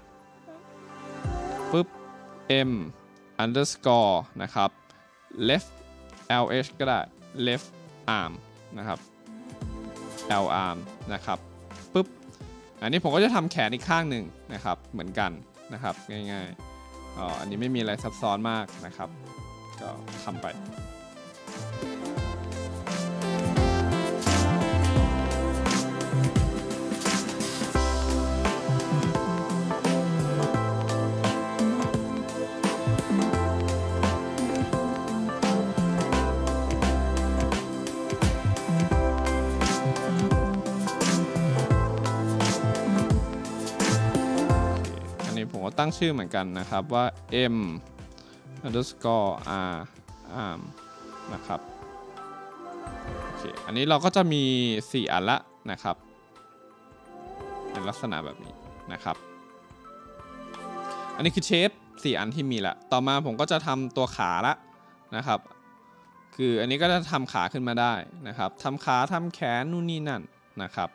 ปุ๊บ m underscore นะครับ left lh ก็ได้ left arm นะครับ l arm นะครับปุ๊บอันนี้ผมก็จะทำแขนอีกข้างหนึ่งนะครับเหมือนกันนะครับง่ายๆอันนี้ไม่มีอะไรซับซ้อนมากนะครับก็ทำไปผมก็ตั้งชื่อเหมือนกันนะครับว่า m underscore r arm นะครับโอเคอันนี้เราก็จะมี4อันละนะครับเป็นลักษณะแบบนี้นะครับอันนี้คือเชฟ4อันที่มีละต่อมาผมก็จะทำตัวขาละนะครับคืออันนี้ก็จะทำขาขึ้นมาได้นะครับทำขาทำแขนนู่นนี่นั่นนะครับ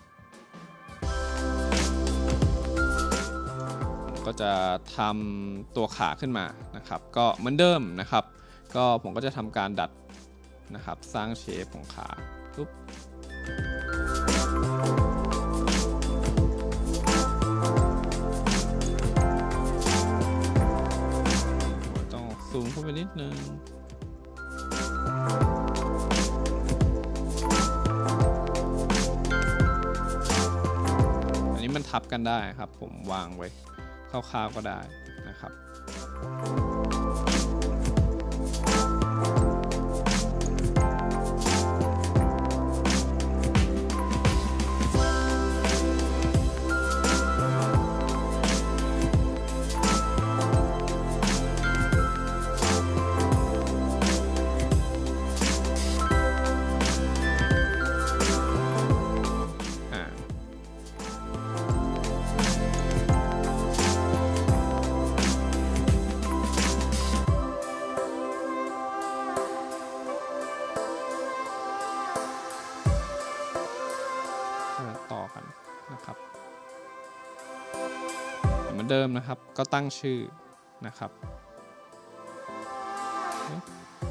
ก็จะทำตัวขาขึ้นมานะครับก็เหมือนเดิมนะครับก็ผมก็จะทำการดัดนะครับสร้างเชฟของขาปุ๊บต้องซูมเข้าไปนิดนึงอันนี้มันทับกันได้ครับผมวางไว้คร่าวๆก็ได้นะครับต่อกันนะครับเหมือนเดิมนะครับก็ตั้งชื่อนะครับ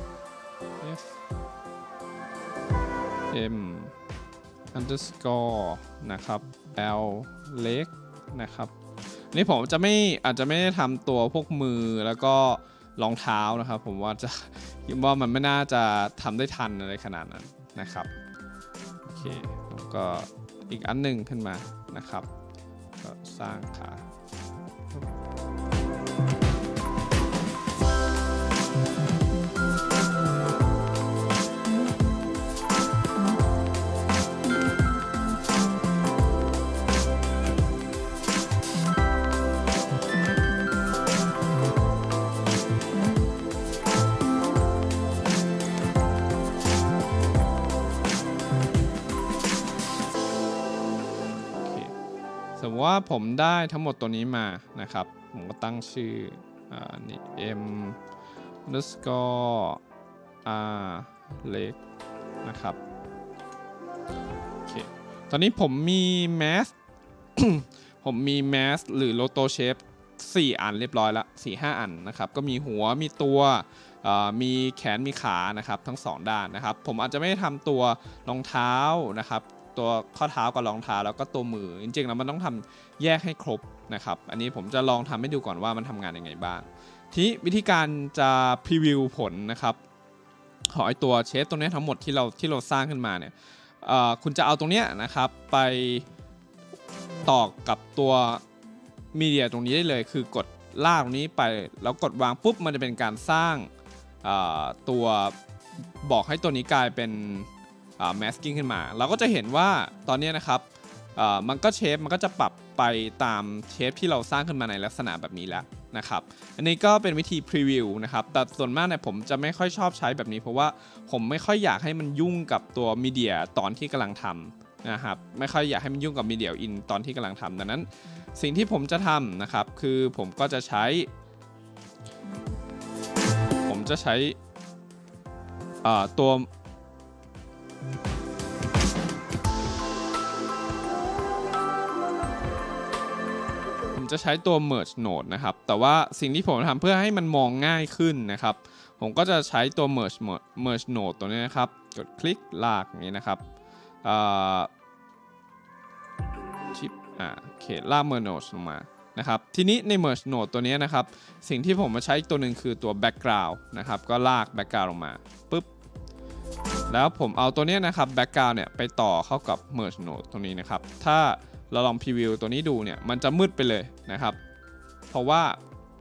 m underscore นะครับ l เล็กนะครับนี่ผมอาจจะไม่ได้ทำตัวพวกมือแล้วก็รองเท้านะครับผมว่าคิดว่ามันไม่น่าจะทำได้ทันอะไรขนาดนั้นนะครับโอเคแล้วก็อีกอันหนึ่งขึ้นมานะครับก็สร้างขาสมมติว่าผมได้ทั้งหมดตัวนี้มานะครับผมก็ตั้งชื่อนี่ m underscore r เล็กนะครับโอเคตอนนี้ผมมี mask ผมมี mask หรือ roto shape 4 อันเรียบร้อยละ4-5 อันนะครับก็มีหัวมีตัวมีแขนมีขานะครับทั้ง2ด้านนะครับผมอาจจะไม่ทำตัวรองเท้านะครับตัวข้อเท้ากับรองเท้าแล้วก็ตัวมือจริงๆแล้วมันต้องทำแยกให้ครบนะครับอันนี้ผมจะลองทำให้ดูก่อนว่ามันทำงานยังไงบ้างทีนี้วิธีการจะพรีวิวผลนะครับของไอตัวเชฟตรงนี้ทั้งหมดที่เราสร้างขึ้นมาเนี่ยคุณจะเอาตรงเนี้ยนะครับไปต่อกับตัวมีเดียตรงนี้ได้เลยคือกดลากตรงนี้ไปแล้วกดวางปุ๊บมันจะเป็นการสร้างตัวบอกให้ตัวนี้กลายเป็นmasking ขึ้นมาเราก็จะเห็นว่าตอนนี้นะครับมันก็จะปรับไปตามเชฟที่เราสร้างขึ้นมาในลักษณะแบบนี้แล้วนะครับอันนี้ก็เป็นวิธีพรีวิวนะครับแต่ส่วนมากเนี่ยผมจะไม่ค่อยชอบใช้แบบนี้เพราะว่าผมไม่ค่อยอยากให้มันยุ่งกับตัวมีเดียตอนที่กำลังทำนะครับไม่ค่อยอยากให้มันยุ่งกับมีเดียอินตอนที่กำลังทำดังนั้นสิ่งที่ผมจะทำนะครับคือผมจะใช้ตัวจะใช้ตัว merge node นะครับแต่ว่าสิ่งที่ผมทำเพื่อให้มันมองง่ายขึ้นนะครับผมก็จะใช้ตัว merge node ตัวนี้นะครับกดคลิกลากอย่างนี้นะครับชิปโอเคลาก merge node ลงมานะครับทีนี้ใน merge node ตัวนี้นะครับสิ่งที่ผมมาใช้อีกตัวหนึ่งคือตัว background นะครับก็ลาก background ลงมาปุ๊บแล้วผมเอาตัวนี้นะครับ background เนี่ยไปต่อเข้ากับ merge node ตรงนี้นะครับถ้าเราลองพรีวิวตัวนี้ดูเนี่ยมันจะมืดไปเลยนะครับเพราะว่า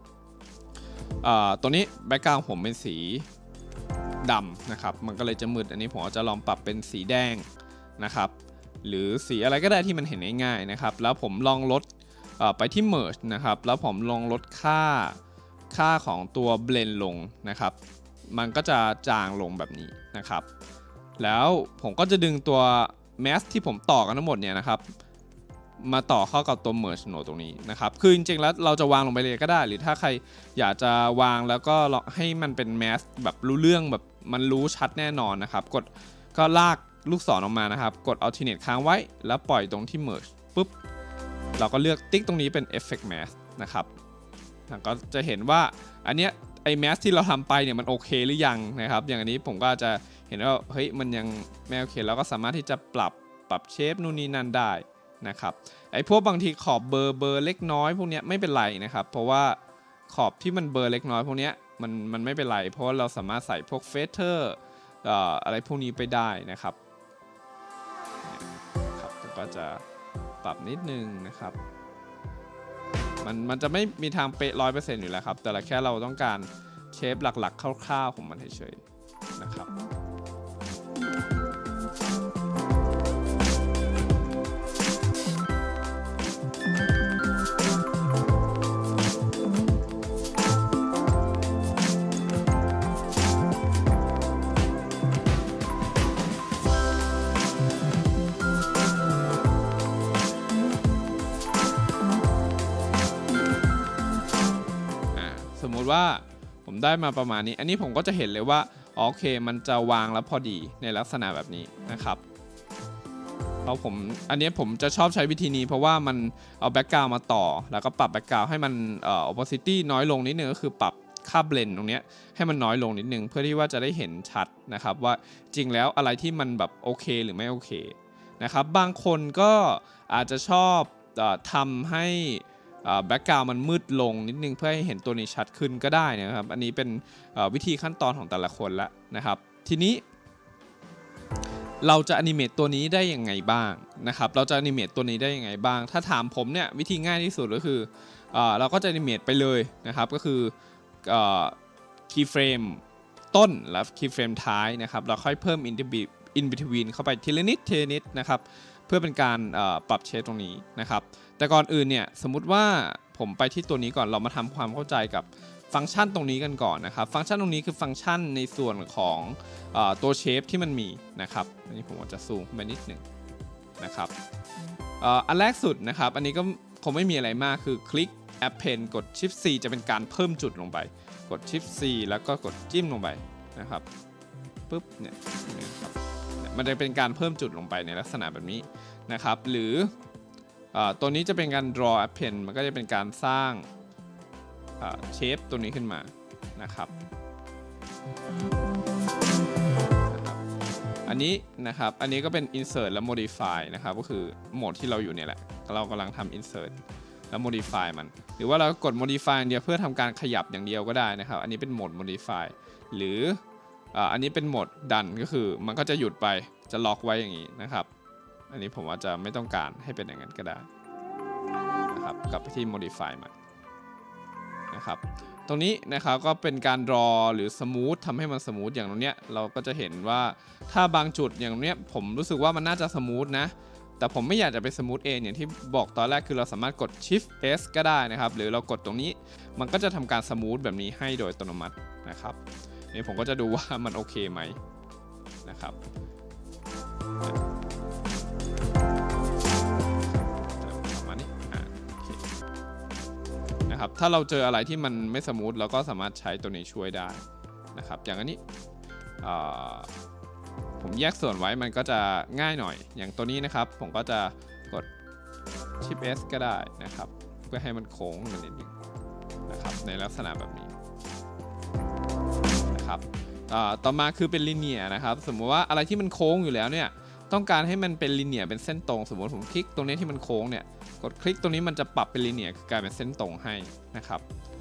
ตัวนี้แบ็กกราวด์ผมเป็นสีดำนะครับมันก็เลยจะมืดอันนี้ผมจะลองปรับเป็นสีแดงนะครับหรือสีอะไรก็ได้ที่มันเห็นง่ายๆนะครับแล้วผมลองลดไปที่ merge นะครับแล้วผมลองลดค่าของตัว blend ลงนะครับมันก็จะจางลงแบบนี้นะครับแล้วผมก็จะดึงตัว mask ที่ผมต่อกันทั้งหมดเนี่ยนะครับมาต่อเข้ากับตัว merge node ตรงนี้นะครับคือจริงๆแล้วเราจะวางลงไปเลยก็ได้หรือถ้าใครอยากจะวางแล้วก็ให้มันเป็น mask แบบรู้เรื่องแบบมันรู้ชัดแน่นอนนะครับก็ลากลูกศรออกมานะครับกด alternate ค้างไว้แล้วปล่อยตรงที่ merge ปุ๊บเราก็เลือกติ๊กตรงนี้เป็น effect mask นะครับก็จะเห็นว่าอันเนี้ยไอ้ mask ที่เราทำไปเนี่ยมันโอเคหรือยังนะครับอย่างอันนี้ผมก็จะเห็นว่าเฮ้ยมันยังไม่โอเคแล้วก็สามารถที่จะปรับเชฟนู่นนี่นั่นได้นะครับไอ้พวกบางทีขอบเบอร์เล็กน้อยพวกนี้ไม่เป็นไรนะครับเพราะว่าขอบที่มันเบอร์เล็กน้อยพวกนี้มันไม่เป็นไรเพราะเราสามารถใส่พวกเฟเธอร์อะไรพวกนี้ไปได้นะครับก็จะปรับนิดนึงนะครับมันจะไม่มีทางเป๊ะ 100% อยู่แล้วครับแต่ละแค่เราต้องการเชฟหลักๆคร่าวๆของมันเฉยๆนะครับสมมุติว่าผมได้มาประมาณนี้อันนี้ผมก็จะเห็นเลยว่าโอเคมันจะวางแล้วพอดีในลักษณะแบบนี้นะครับเพราะอันนี้ผมจะชอบใช้วิธีนี้เพราะว่ามันเอาแบ็กกราวด์มาต่อแล้วก็ปรับแบ็กกราวด์ให้มันopacity น้อยลงนิดนึงก็คือปรับค่าเบลนด์ตรงนี้ให้มันน้อยลงนิดนึงเพื่อที่ว่าจะได้เห็นชัดนะครับว่าจริงแล้วอะไรที่มันแบบโอเคหรือไม่โอเคนะครับบางคนก็อาจจะชอบทำให้แบ็กกราวด์มันมืดลงนิดนึงเพื่อให้เห็นตัวนี้ชัดขึ้นก็ได้นะครับอันนี้เป็นวิธีขั้นตอนของแต่ละคนละนะครับทีนี้เราจะอนิเมตตัวนี้ได้ยังไงบ้างนะครับเราจะอนิเมตตัวนี้ได้ยังไงบ้างถ้าถามผมเนี่ยวิธีง่ายที่สุดก็คือเราก็จะอนิเมตไปเลยนะครับก็คือคีย์เฟรมต้นและคีย์เฟรมท้ายนะครับเราค่อยเพิ่มin between เข้าไปทีละนิดนะครับเพื่อเป็นการปรับเชดตรงนี้นะครับแต่ก่อนอื่นเนี่ยสมมุติว่าผมไปที่ตัวนี้ก่อนเรามาทำความเข้าใจกับฟังก์ชันตรงนี้กันก่อนนะครับฟังก์ชันตรงนี้คือฟังก์ชันในส่วนของตัวเชฟที่มันมีนะครับอันนี้ผมจะซูมขึ้นไปนิดหนึ่งนะครับอันแรกสุดนะครับอันนี้ก็คงไม่มีอะไรมากคือคลิก Append กด Shift C จะเป็นการเพิ่มจุดลงไปกด Shift C แล้วก็กดจิ้มลงไปนะครับปุ๊บเนี่ยครับมันจะเป็นการเพิ่มจุดลงไปในลักษณะแบบนี้นะครับหรือตัวนี้จะเป็นการ draw append มันก็จะเป็นการสร้างเชฟตัวนี้ขึ้นมานะครับอันนี้นะครับอันนี้ก็เป็น insert และ modify นะครับก็คือโหมดที่เราอยู่เนี่ยแหละเรากำลังทำ insert และ modify มันหรือว่าเรากด modify อย่างเดียวเพื่อทำการขยับอย่างเดียวก็ได้นะครับอันนี้เป็นโหมด modify หรืออันนี้เป็นโหมดดันก็คือมันก็จะหยุดไปจะล็อกไว้อย่างนี้นะครับอันนี้ผมอาจจะไม่ต้องการให้เป็นอย่างนั้นก็ได้นะครับกลับไปที่ modify มานะครับตรงนี้นะครับก็เป็นการ draw หรือ smooth ทำให้มัน smooth อย่างตรงเนี้ยเราก็จะเห็นว่าถ้าบางจุดอย่างเนี้ยผมรู้สึกว่ามันน่าจะ smooth นะแต่ผมไม่อยากจะไป smooth เองอย่างที่บอกตอนแรกคือเราสามารถกด shift s ก็ได้นะครับหรือเรากดตรงนี้มันก็จะทำการ smooth แบบนี้ให้โดยอัตโนมัตินะครับนี่ผมก็จะดูว่ามันโอเคไหมนะครับประมาณนี้นะครับถ้าเราเจออะไรที่มันไม่สมูทเราก็สามารถใช้ตัวนี้ช่วยได้นะครับอย่างอันนี้ผมแยกส่วนไว้มันก็จะง่ายหน่อยอย่างตัวนี้นะครับผมก็จะกด Shift S ก็ได้นะครับเพื่อให้มันโค้งมันนิดนึงนะครับในลักษณะแบบนี้นะครับต่อมาคือเป็นลิเนียนะครับสมมุติว่าอะไรที่มันโค้งอยู่แล้วเนี่ยต้องการให้มันเป็นลิเนียเป็นเส้นตรงสมมติผมคลิกตรงนี้ที่มันโค้งเนี่ยกดคลิกตรงนี้มันจะปรับเป็นลิเนียคือกลายเป็นเส้นตรงให้นะครับ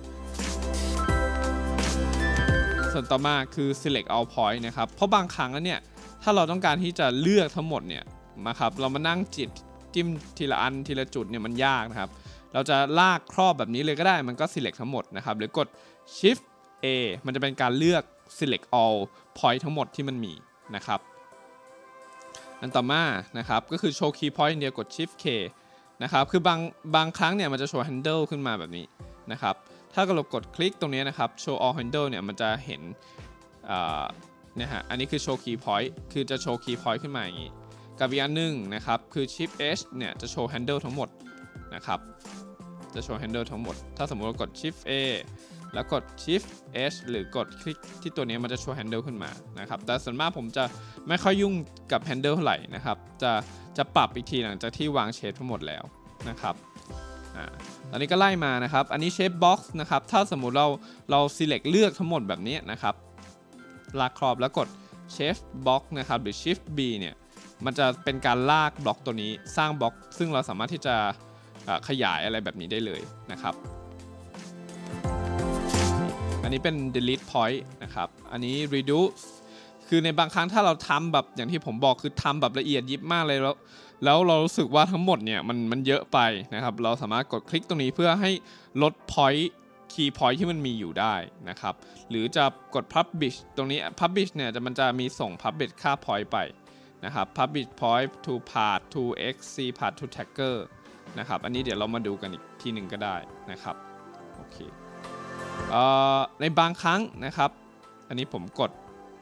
ส่วนต่อมาคือ select all point นะครับเพราะบางครั้งแล้วเนี่ยถ้าเราต้องการที่จะเลือกทั้งหมดเนี่ยนะครับเรามานั่งจิ้มทีละอันทีละจุดเนี่ยมันยากนะครับเราจะลากครอบแบบนี้เลยก็ได้มันก็ select ทั้งหมดนะครับหรือกด shift A มันจะเป็นการเลือก select all point ทั้งหมดที่มันมีนะครับอันต่อมานะครับก็คือ show key point เดียวกด shift K นะครับคือบางครั้งเนี่ยมันจะโชว์ handle ขึ้นมาแบบนี้นะครับถ้าเรากดคลิกตรงนี้นะครับ show all handle เนี่ยมันจะเห็นนะฮะอันนี้คือ show key point คือจะโชว์ key point ขึ้นมาอย่างนี้กับอีกอันนึงนะครับคือ shift H เนี่ยจะโชว์ handle ทั้งหมดนะครับจะโชว์ handle ทั้งหมดถ้าสมมุติเรากด shift A แล้วกด shift H หรือกดคลิกที่ตัวนี้มันจะโชว์ handle ขึ้นมานะครับแต่ส่วนมากผมจะไม่ค่อยยุ่งกับ handle เท่าไหร่นะครับจะปรับอีกทีหลังจากที่วางเชฟทั้งหมดแล้วนะครับตอนนี้ก็ไล่มานะครับอันนี้ shape box นะครับถ้าสมมุติเรา select เลือกทั้งหมดแบบนี้นะครับลากครอบแล้วกด shape box นะครับหรือ shift B เนี่ยมันจะเป็นการลากบล็อกตัวนี้สร้างบล็อกซึ่งเราสามารถที่จะขยายอะไรแบบนี้ได้เลยนะครับอันนี้เป็น delete point นะครับอันนี้ reduce คือในบางครั้งถ้าเราทำแบบอย่างที่ผมบอกคือทำแบบละเอียดยิบมากเลยแล้วเรารู้สึกว่าทั้งหมดเนี่ยมันเยอะไปนะครับเราสามารถกดคลิกตรงนี้เพื่อให้ลด point key point ที่มันมีอยู่ได้นะครับหรือจะกด publish ตรงนี้ publish เนี่ยมันจะมีส่ง publish ค่า point ไปนะครับ publish point to path to xc path to tagger นะครับอันนี้เดี๋ยวเรามาดูกันอีกทีหนึ่งก็ได้นะครับโอเคในบางครั้งนะครับอันนี้ผมกด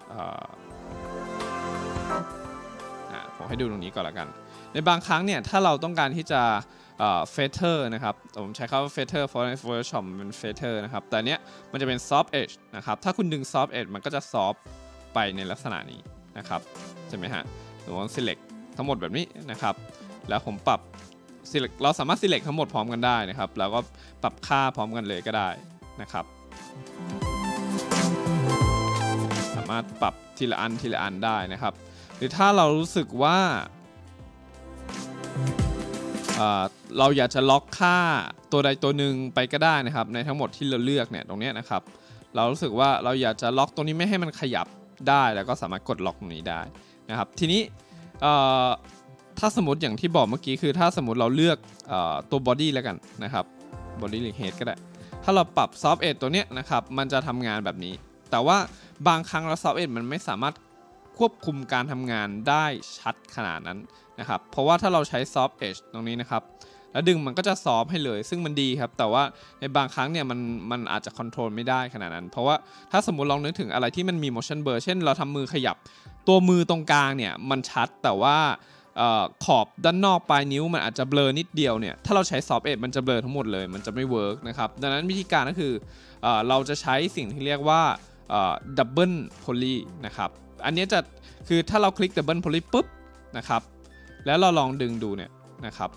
ผมให้ดูตรงนี้ก่อนละกันในบางครั้งเนี่ยถ้าเราต้องการที่จะfeather นะครับผมใช้คำว่า feather Photoshop เป็น feather นะครับแต่เนี้ยมันจะเป็น soft edge นะครับถ้าคุณดึง soft edge มันก็จะ soft ไปในลักษณะนี้นะครับใช่ไหมฮะสมมติว่า select ทั้งหมดแบบนี้นะครับแล้วผมปรับ select เราสามารถ select ทั้งหมดพร้อมกันได้นะครับแล้วก็ปรับค่าพร้อมกันเลยก็ได้นะครับารถปรับทีละอันได้นะครับหรือถ้าเรารู้สึกว่าเราอยากจะล็อกค่าตัวใดตัวหนึ่งไปก็ได้นะครับในทั้งหมดที่เราเลือกเนี่ยตรงนี้นะครับเรารู้สึกว่าเราอยากจะล็อกตรงนี้ไม่ให้มันขยับได้แล้วก็สามารถกดล็อกตรงนี้ได้นะครับทีนี้ถ้าสมมติอย่างที่บอกเมื่อกี้คือถ้าสมมติเราเลือกตัว body แล้วกันนะครับ body link head ก็ได้ถ้าเราปรับ soft edge ตัวเนี้ยนะครับมันจะทำงานแบบนี้แต่ว่าบางครั้งเรา soft edge มันไม่สามารถควบคุมการทำงานได้ชัดขนาดนั้นนะครับเพราะว่าถ้าเราใช้ soft edge ตรงนี้นะครับแล้วดึงมันก็จะซอฟให้เลยซึ่งมันดีครับแต่ว่าในบางครั้งเนี่ยมันอาจจะคอนโทรลไม่ได้ขนาดนั้นเพราะว่าถ้าสมมุติลองนึกถึงอะไรที่มันมี motion blur เช่นเราทำมือขยับตัวมือตรงกลางเนี่ยมันชัดแต่ว่าขอบด้านนอกปลายนิ้วมันอาจจะเบลอนิดเดียวเนี่ยถ้าเราใช้ soft edge มันจะเบลอทั้งหมดเลยมันจะไม่เวิร์กนะครับดังนั้นวิธีการก็คือเราจะใช้สิ่งที่เรียกว่าdouble poly นะครับอันนี้จะคือถ้าเราคลิก double poly ปุ๊บนะครับแล้วเราลองดึงดูเนี่ยนะครับ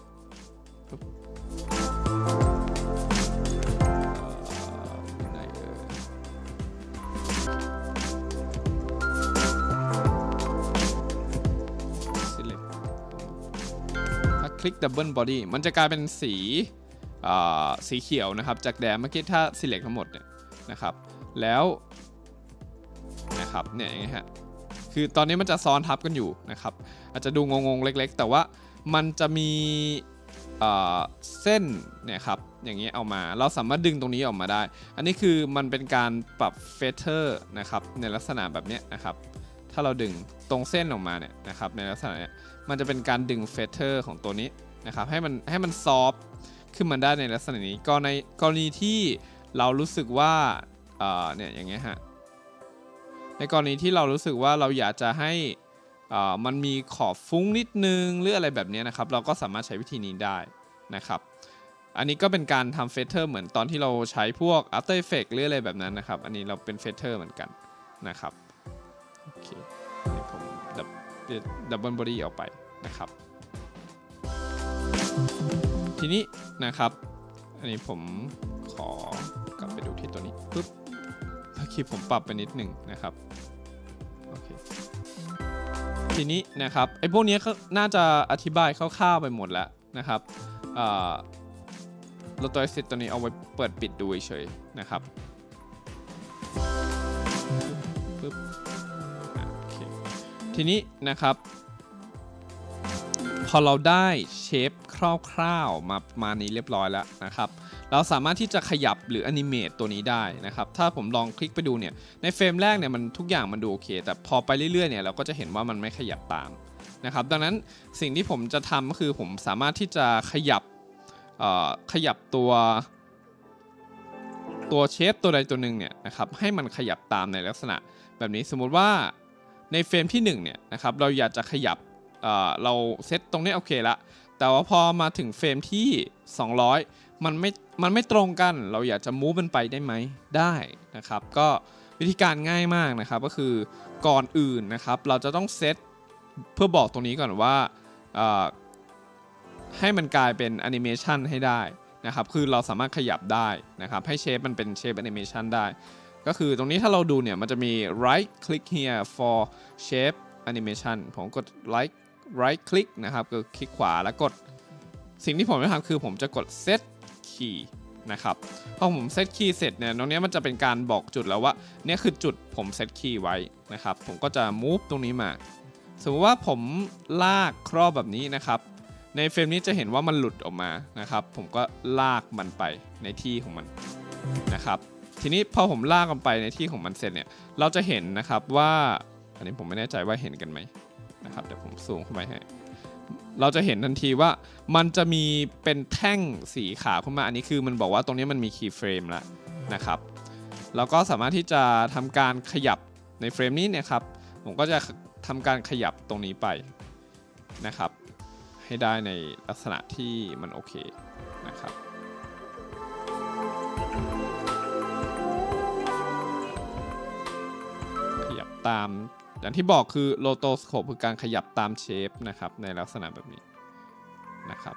คลิก Double Body มันจะกลายเป็นสีเขียวนะครับจากแดงเมื่อกี้ถ้า select ทั้งหมดเนี่ยนะครับแล้วนะครับเนี่ยอย่างเงี้ยฮะคือตอนนี้มันจะซ้อนทับกันอยู่นะครับอาจจะดูงงๆเล็กๆแต่ว่ามันจะมีเส้นเนี่ยครับอย่างนี้เอามาเราสามารถดึงตรงนี้ออกมาได้อันนี้คือมันเป็นการปรับเฟเธอร์นะครับในลักษณะแบบนี้นะครับถ้าเราดึงตรงเส้นออกมาเนี่ยนะครับในลักษณะเนี้ยมันจะเป็นการดึงเฟเธอร์ของตัวนี้นะครับให้มันซอฟขึ้นมาได้ในลักษณะนี้ก็ในกรณีที่เรารู้สึกว่าเนี่ยอย่างเงี้ยฮะในกรณีที่เรารู้สึกว่าเราอยากจะให้มันมีขอบฟุ้งนิดนึงหรืออะไรแบบนี้นะครับเราก็สามารถใช้วิธีนี้ได้นะครับอันนี้ก็เป็นการทำเฟเธอร์เหมือนตอนที่เราใช้พวก After Effects หรืออะไรแบบนั้นนะครับอันนี้เราเป็นเฟเธอร์เหมือนกันนะครับโอเคผมดับเบิลบอดี้ออกไปนะครับทีนี้นะครับอันนี้ผมขอกลับไปดูที่ตัวนี้ปุ๊บเมื่อกี้ผมปรับไปนิดหนึ่งนะครับโอเคทีนี้นะครับไอ้พวกนี้น่าจะอธิบายคร่าวๆไปหมดแล้วนะครับเราตัวเซตตัวนี้เอาไว้เปิดปิดดูเฉยๆนะครับปึ๊บโอเคทีนี้นะครับพอเราได้เชฟคร่าวๆมาประมาณนี้เรียบร้อยแล้วนะครับเราสามารถที่จะขยับหรือแอนิเมตตัวนี้ได้นะครับถ้าผมลองคลิกไปดูเนี่ยในเฟรมแรกเนี่ยมันทุกอย่างมันดูโอเคแต่พอไปเรื่อยๆเนี่ยเราก็จะเห็นว่ามันไม่ขยับตามนะครับดังนั้นสิ่งที่ผมจะทำก็คือผมสามารถที่จะขยับตัวเชฟตัวใดตัวหนึ่งเนี่ยนะครับให้มันขยับตามในลักษณะแบบนี้สมมุติว่าในเฟรมที่1เนี่ยนะครับเราอยากจะขยับเราเซตตรงนี้โอเคละแต่ว่าพอมาถึงเฟรมที่200มันไม่ตรงกันเราอยากจะมูฟมันไปได้ไหมได้นะครับก็วิธีการง่ายมากนะครับก็คือก่อนอื่นนะครับเราจะต้องเซตเพื่อบอกตรงนี้ก่อนว่าให้มันกลายเป็นแอนิเมชันให้ได้นะครับคือเราสามารถขยับได้นะครับให้เชฟมันเป็นเชฟแอนิเมชันได้ก็คือตรงนี้ถ้าเราดูเนี่ยมันจะมี right click here for shape animation ผมกด right click นะครับก็คลิกขวาแล้วกดสิ่งที่ผมจะทำคือผมจะกด set key นะครับพอผมเซตคีย์เสร็จเนี่ยตรงนี้มันจะเป็นการบอกจุดแล้วว่าเนี่ยคือจุดผมเซตคีย์ไว้นะครับผมก็จะ move ตรงนี้มาสมมติว่าผมลากครอบแบบนี้นะครับในเฟรมนี้จะเห็นว่ามันหลุดออกมานะครับผมก็ลากมันไปในที่ของมันนะครับทีนี้พอผมลากมันไปในที่ของมันเสร็จเนี่ยเราจะเห็นนะครับว่าอันนี้ผมไม่แน่ใจว่าเห็นกันไหมนะครับเดี๋ยวผมซูมเข้าไปให้เราจะเห็นทันทีว่ามันจะมีเป็นแท่งสีขาวขึ้นมาอันนี้คือมันบอกว่าตรงนี้มันมีคีย์เฟรมแล้วนะครับเราก็สามารถที่จะทำการขยับในเฟรมนี้เนี่ยครับผมก็จะทำการขยับตรงนี้ไปนะครับให้ได้ในลักษณะที่มันโอเคนะครับขยับตามอย่างที่บอกคือโรโตสโคปคือการขยับตามเชฟนะครับในลักษณะแบบนี้นะครับ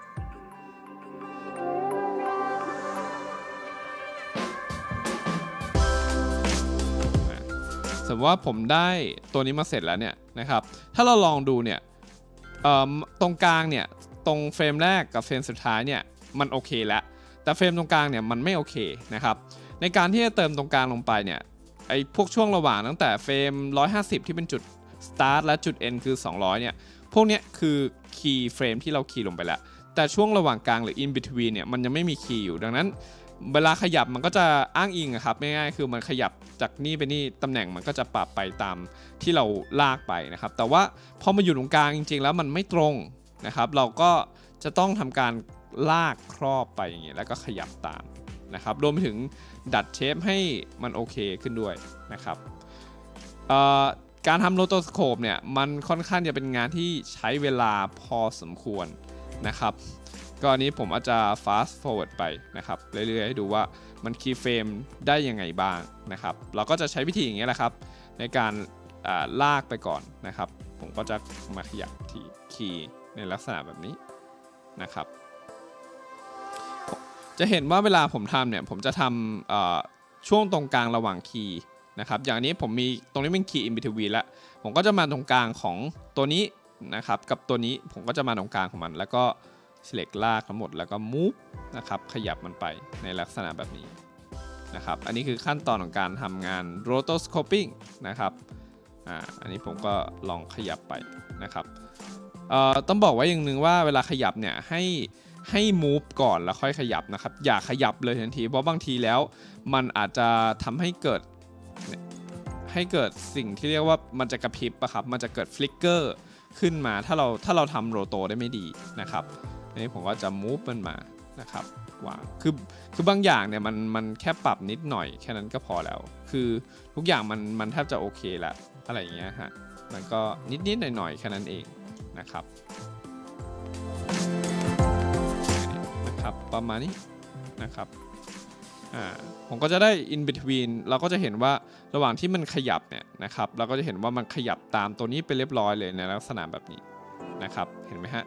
สมสมมติว่าผมได้ตัวนี้มาเสร็จแล้วเนี่ยนะครับถ้าเราลองดูเนี่ยตรงกลางเนี่ยตรงเฟรมแรกกับเฟรมสุดท้ายเนี่ยมันโอเคแล้วแต่เฟรมตรงกลางเนี่ยมันไม่โอเคนะครับในการที่จะเติมตรงกลางลงไปเนี่ยไอ้พวกช่วงระหว่างตั้งแต่เฟรม150ที่เป็นจุด start และจุด end คือ200เนี่ยพวกเนี้ยคือคีย์เฟรมที่เราคีย์ลงไปแล้วแต่ช่วงระหว่างกลางหรือ in between เนี่ยมันยังไม่มีคีย์อยู่ดังนั้นเวลาขยับมันก็จะอ้างอิงครับง่ายๆคือมันขยับจากนี่ไปนี่ตำแหน่งมันก็จะปรับไปตามที่เราลากไปนะครับแต่ว่าพอมาอยู่ตรงกลางจริงๆแล้วมันไม่ตรงนะครับเราก็จะต้องทำการลากครอบไปอย่างเงี้ยแล้วก็ขยับตามนะครับรวมไปถึงดัดเชฟให้มันโอเคขึ้นด้วยนะครับการทำโรโตสโคปเนี่ยมันค่อนข้างจะเป็นงานที่ใช้เวลาพอสมควรนะครับก็อันนี้ผมอาจจะ fast forward ไปนะครับเรื่อยๆให้ดูว่ามันคีย์เฟรมได้ยังไงบ้างนะครับเราก็จะใช้วิธีอย่างเงี้ยแหละครับในการลากไปก่อนนะครับผมก็จะมาขยับที่คีย์ในลักษณะแบบนี้นะครับจะเห็นว่าเวลาผมทำเนี่ยผมจะทำช่วงตรงกลางระหว่างคีย์นะครับอย่างนี้ผมมีตรงนี้เป็นคีย์ in between แล้วผมก็จะมาตรงกลางของตัวนี้นะครับกับตัวนี้ผมก็จะมาตรงกลางของมันแล้วก็ select ลากทั้งหมดแล้วก็ move นะครับขยับมันไปในลักษณะแบบนี้นะครับอันนี้คือขั้นตอนของการทำงาน rotoscoping นะครับอันนี้ผมก็ลองขยับไปนะครับต้องบอกไว้อย่างหนึ่งว่าเวลาขยับเนี่ยให้ move ก่อนแล้วค่อยขยับนะครับอย่าขยับเลยทันทีเพราะบางทีแล้วมันอาจจะทำให้เกิดสิ่งที่เรียกว่ามันจะกระพริบอะครับมันจะเกิดฟลิกเกอร์ขึ้นมาถ้าเราทำโรโตได้ไม่ดีนะครับอันนี้ผมก็จะ move มันมานะครับวางคือบางอย่างเนี่ยมันแค่ปรับนิดหน่อยแค่นั้นก็พอแล้วคือทุกอย่างมันแทบจะโอเคแล้วอะไรอย่างเงี้ยฮะมันก็นิดหน่อยแค่นั้นเองนะครับประมาณนี้นะครับผมก็จะได้ in between เราก็จะเห็นว่าระหว่างที่มันขยับเนี่ยนะครับเราก็จะเห็นว่ามันขยับตามตัวนี้ไปเรียบร้อยเลยในลักษณะแบบนี้นะครับเห็นไหมฮะ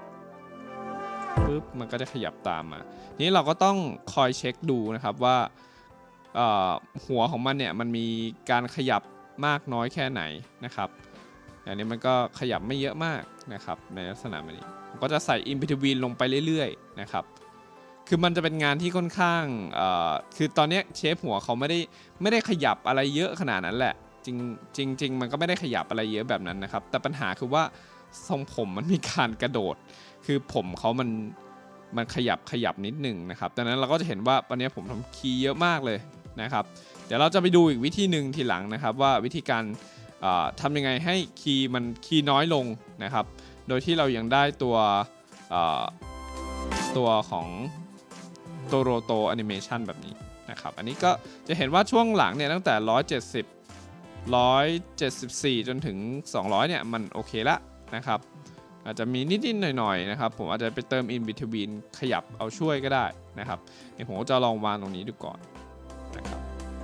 ปึ๊บมันก็จะขยับตามมานี้เราก็ต้องคอยเช็คดูนะครับว่าหัวของมันเนี่ยมันมีการขยับมากน้อยแค่ไหนนะครับอย่างนี้มันก็ขยับไม่เยอะมากนะครับในลักษณะแบบนี้ผมก็จะใส่ in between ลงไปเรื่อยๆนะครับคือมันจะเป็นงานที่ค่อนข้างคือตอนนี้เชฟหัวเขาไม่ได้ขยับอะไรเยอะขนาดนั้นแหละจริงมันก็ไม่ได้ขยับอะไรเยอะแบบนั้นนะครับแต่ปัญหาคือว่าทรงผมมันมีการกระโดดคือผมเขามันขยับนิดหนึ่งนะครับดังนั้นเราก็จะเห็นว่าตอนนี้ผมทำคีย์เยอะมากเลยนะครับเดี๋ยวเราจะไปดูอีกวิธีหนึ่งทีหลังนะครับว่าวิธีการทำยังไงให้คีย์น้อยลงนะครับโดยที่เรายังได้ตัวของตัวโรโตแอนิเมชันแบบนี้นะครับอันนี้ก็จะเห็นว่าช่วงหลังเนี่ยตั้งแต่174จนถึง200เนี่ยมันโอเคละนะครับอาจจะมีนิดหน่อยๆนะครับผมอาจจะไปเติม in between ขยับเอาช่วยก็ได้นะครับเดี๋ยวผมจะลองวางตรงนี้ดูก่อนนะครับ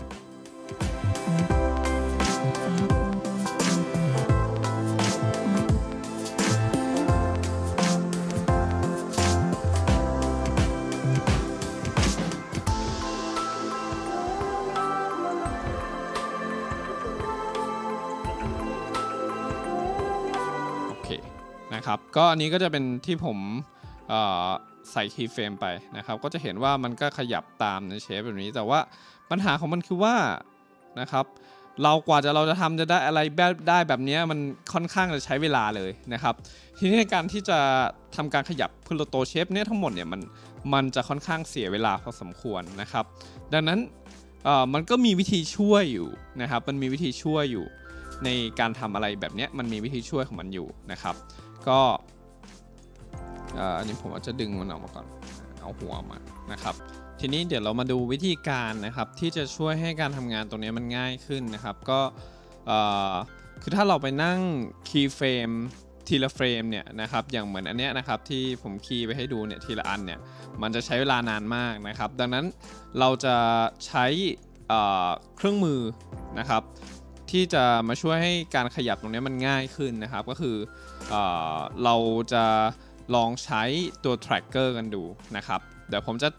นะครับก็อันนี้ก็จะเป็นที่ผมใส่คีย์เฟรมไปนะครับก็จะเห็นว่ามันก็ขยับตามในเชฟแบบนี้แต่ว่าปัญหาของมันคือว่านะครับกว่าเราจะทำจะได้อะไรได้แบบนี้มันค่อนข้างจะใช้เวลาเลยนะครับทีนี้ในการที่จะทำการขยับโรโตเชฟเนี่ยทั้งหมดเนี่ยมันจะค่อนข้างเสียเวลาพอสมควรนะครับดังนั้นมันก็มีวิธีช่วยอยู่นะครับมันมีวิธีช่วยอยู่ในการทำอะไรแบบนี้มันมีวิธีช่วยของมันอยู่นะครับก็อันนี้ผมอาจจะดึงมันออกมาก่อนเอาหัวมานะครับทีนี้เดี๋ยวเรามาดูวิธีการนะครับที่จะช่วยให้การทำงานตรงนี้มันง่ายขึ้นนะครับก็คือถ้าเราไปนั่งคีย์เฟรมทีละเฟรมเนี่ยนะครับอย่างเหมือนอันเนี้ยนะครับที่ผมคีย์ไปให้ดูเนี่ยทีละอันเนี่ยมันจะใช้เวลานานมากนะครับดังนั้นเราจะใช้เครื่องมือนะครับที่จะมาช่วยให้การขยับตรงนี้มันง่ายขึ้นนะครับก็คือเราจะลองใช้ตัว tracker กันดูนะครับเดี๋ยวผมจะ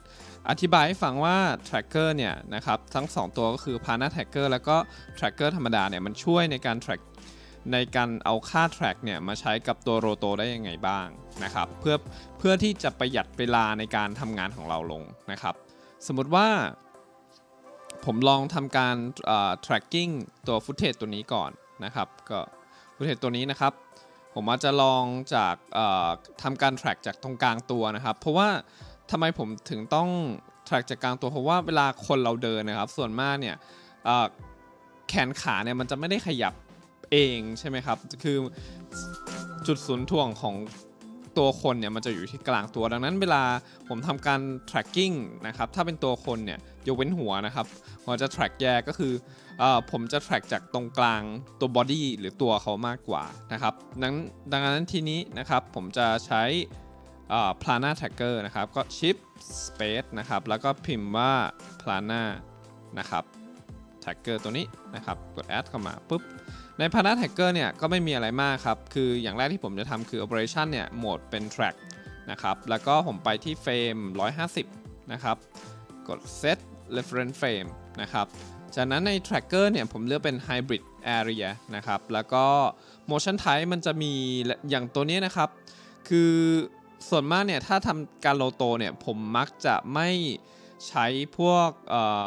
อธิบายให้ฟังว่า tracker เนี่ยนะครับทั้ง2ตัวก็คือ Pana tracker แล้วก็ tracker ธรรมดาเนี่ยมันช่วยในการ track ในการเอาค่า track เนี่ยมาใช้กับตัว Roto ได้ยังไงบ้างนะครับเพื่อที่จะประหยัดเวลาในการทำงานของเราลงนะครับสมมุติว่าผมลองทำการtracking ตัว footage ตัวนี้ก่อนนะครับก็ footage ตัวนี้นะครับผมอาจจะลองจากทำการ track จากตรงกลางตัวนะครับเพราะว่าทำไมผมถึงต้อง track จากกลางตัวเพราะว่าเวลาคนเราเดินนะครับส่วนมากเนี่ยแขนขาเนี่ยมันจะไม่ได้ขยับเองใช่ไหมครับคือจุดศูนย์ถ่วงของตัวคนเนี่ยมันจะอยู่ที่กลางตัวดังนั้นเวลาผมทำการ tracking นะครับถ้าเป็นตัวคนเนี่ยยกเว้นหัวนะครับผมจะ track แยกก็คือผมจะ track จากตรงกลางตัว body หรือตัวเขามากกว่านะครับดังนั้นทีนี้นะครับผมจะใช้Plana tracker นะครับก็ shift space นะครับแล้วก็พิมพ์ว่า Plana นะครับ tracker ตัวนี้นะครับกด add เข้ามาปุ๊บใน Plana tracker เนี่ยก็ไม่มีอะไรมากครับคืออย่างแรกที่ผมจะทำคือ operation เนี่ยโหมดเป็น track นะครับแล้วก็ผมไปที่เฟรม150นะครับกด set reference frame นะครับจากนั้นใน tracker เนี่ยผมเลือกเป็น hybrid area นะครับแล้วก็ motion type มันจะมีอย่างตัวนี้นะครับคือส่วนมากเนี่ยถ้าทำการโลโตเนี่ยผมมักจะไม่ใช้พวก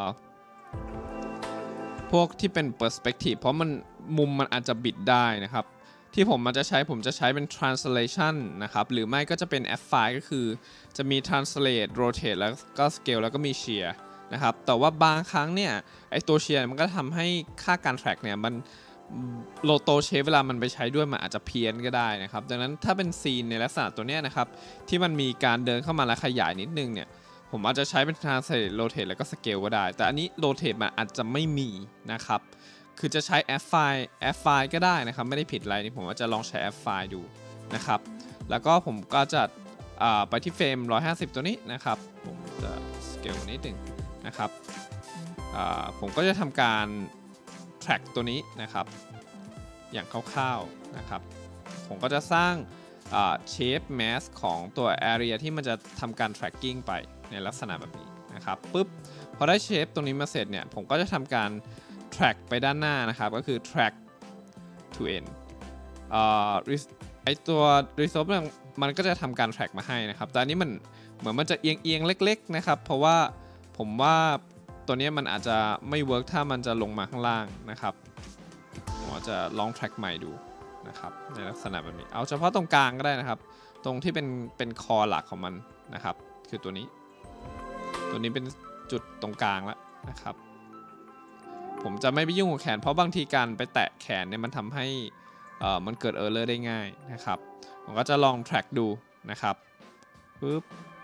ที่เป็น perspective เพราะมุมมันอาจจะบิดได้นะครับที่ผมจะใช้เป็น translation นะครับหรือไม่ก็จะเป็น F5 ก็คือจะมี translate rotate แล้วก็ scale แล้วก็มี shear นะครับแต่ว่าบางครั้งเนี่ยไอตัว shear มันก็ทำให้ค่าการ track เนี่ยมันโลโตเชฟเวลามันไปใช้ด้วยมันอาจจะเพี้ยนก็ได้นะครับดังนั้นถ้าเป็นซีนในลักษณะตัวเนี้ยนะครับที่มันมีการเดินเข้ามาและขยายนิดนึงเนี่ยผมอาจจะใช้เป็น translate rotate แล้วก็ scale ก็ได้แต่อันนี้ rotate มันอาจจะไม่มีนะครับคือจะใช้ F5 ก็ได้นะครับไม่ได้ผิดอะไรนี่ผมว่าจะลองใช้ F5 ดูนะครับแล้วก็ผมก็จะไปที่เฟรม150ตัวนี้นะครับผมจะ scale นิดนึงนะครับผมก็จะทำการ track ตัวนี้นะครับอย่างคร่าวๆนะครับผมก็จะสร้างshape mask ของตัว area ที่มันจะทำการ tracking ไปในลักษณะแบบนี้นะครับปุ๊บพอได้ shape ตรงนี้มาเสร็จเนี่ยผมก็จะทำการ track ไปด้านหน้านะครับก็คือ track to end ไอตัว resolve มันก็จะทำการ track มาให้นะครับแต่อันนี้มันเหมือนมันจะเอียงเล็กๆนะครับเพราะว่าผมว่าตัวนี้มันอาจจะไม่เวิร์กถ้ามันจะลงมาข้างล่างนะครับผมจะลอง track ใหม่ดูนะครับในลักษณะแบบนี้เอาเฉพาะตรงกลางก็ได้นะครับตรงที่เป็นคอหลักของมันนะครับคือตัวนี้เป็นจุดตรงกลางแล้วนะครับผมจะไม่ไปยุ่งกับแขนเพราะบางทีการไปแตะแขนเนี่ยมันทำให้มันเกิดเออร์เลอร์ได้ง่ายนะครับผมก็จะลอง track ดูนะครับปึ๊บ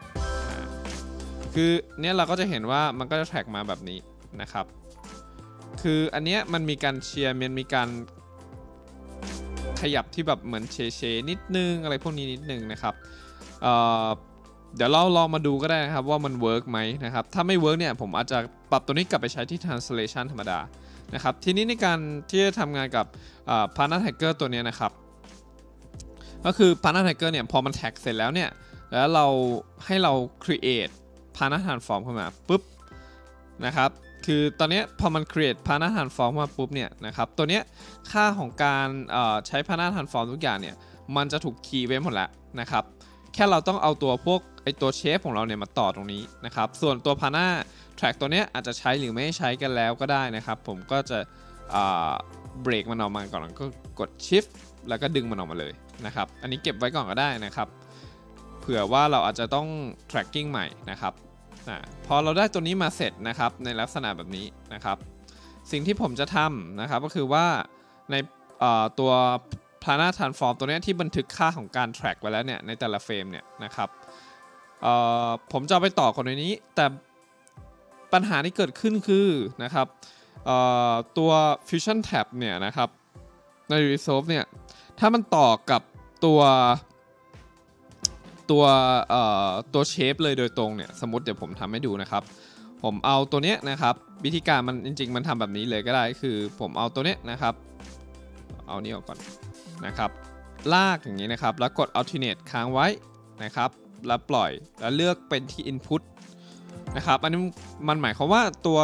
คือเนี่ยเราก็จะเห็นว่ามันก็จะ track มาแบบนี้นะครับคืออันเนี้ยมันมีการเชียร์มันมีการขยับที่แบบเหมือนเชนิดนึงอะไรพวกนี้นิดนึงนะครับเดี๋ยวเราลองมาดูก็ได้นะครับว่ามันเวิร์กไหมนะครับถ้าไม่เวิร์กเนี่ยผมอาจจะปรับตัวนี้กลับไปใช้ที่ translation ธรรมดานะครับทีนี้ในการที่จะทำงานกับ Pana tracker ตัวนี้นะครับก็คือ Pana tracker เนี่ยพอมันแท็กเสร็จแล้วเนี่ยแล้วให้เรา create Pana transform ขึ้นมาปุ๊บนะครับคือตอนนี้พอมัน create Pana transform มาปุ๊บเนี่ยนะครับตัวนี้ค่าของการใช้ Pana transform ทุกอย่างเนี่ยมันจะถูกคีย์ไว้หมดแล้วนะครับแค่เราต้องเอาตัวพวกตัวเชฟของเราเนี่ยมาต่อตรงนี้นะครับส่วนตัว Pana track ตัวนี้อาจจะใช้หรือไม่ใช้กันแล้วก็ได้นะครับผมก็จะเบรกมันออกมาก่อนก็กด shift แล้วก็ดึงมันออกมาเลยนะครับอันนี้เก็บไว้ก่อนก็ได้นะครับเผื่อว่าเราอาจจะต้อง tracking ใหม่นะครับพอเราได้ตัวนี้มาเสร็จนะครับในลักษณะแบบนี้นะครับสิ่งที่ผมจะทำนะครับก็คือว่าในตัว Plana transform ตัวนี้ที่บันทึกค่าของการ track ไว้แล้วเนี่ยในแต่ละเฟรมเนี่ยนะครับผมจะไปต่อคนในนี้แต่ปัญหาที่เกิดขึ้นคือนะครับตัว Fusion Tab เนี่ยนะครับใน Resolve เนี่ยถ้ามันต่อกับตัวเชฟเลยโดยตรงเนี่ยสมมติเดี๋ยวผมทำให้ดูนะครับผมเอาตัวเนี้ยนะครับวิธีการมันจริงๆมันทำแบบนี้เลยก็ได้คือผมเอาตัวเนี้ยนะครับเอานี้ออกก่อนนะครับลากอย่างนี้นะครับแล้วกด alternate ค้างไว้นะครับแล้วปล่อยแล้วเลือกเป็นที่ input นะครับอันนี้มันหมายความว่าตัว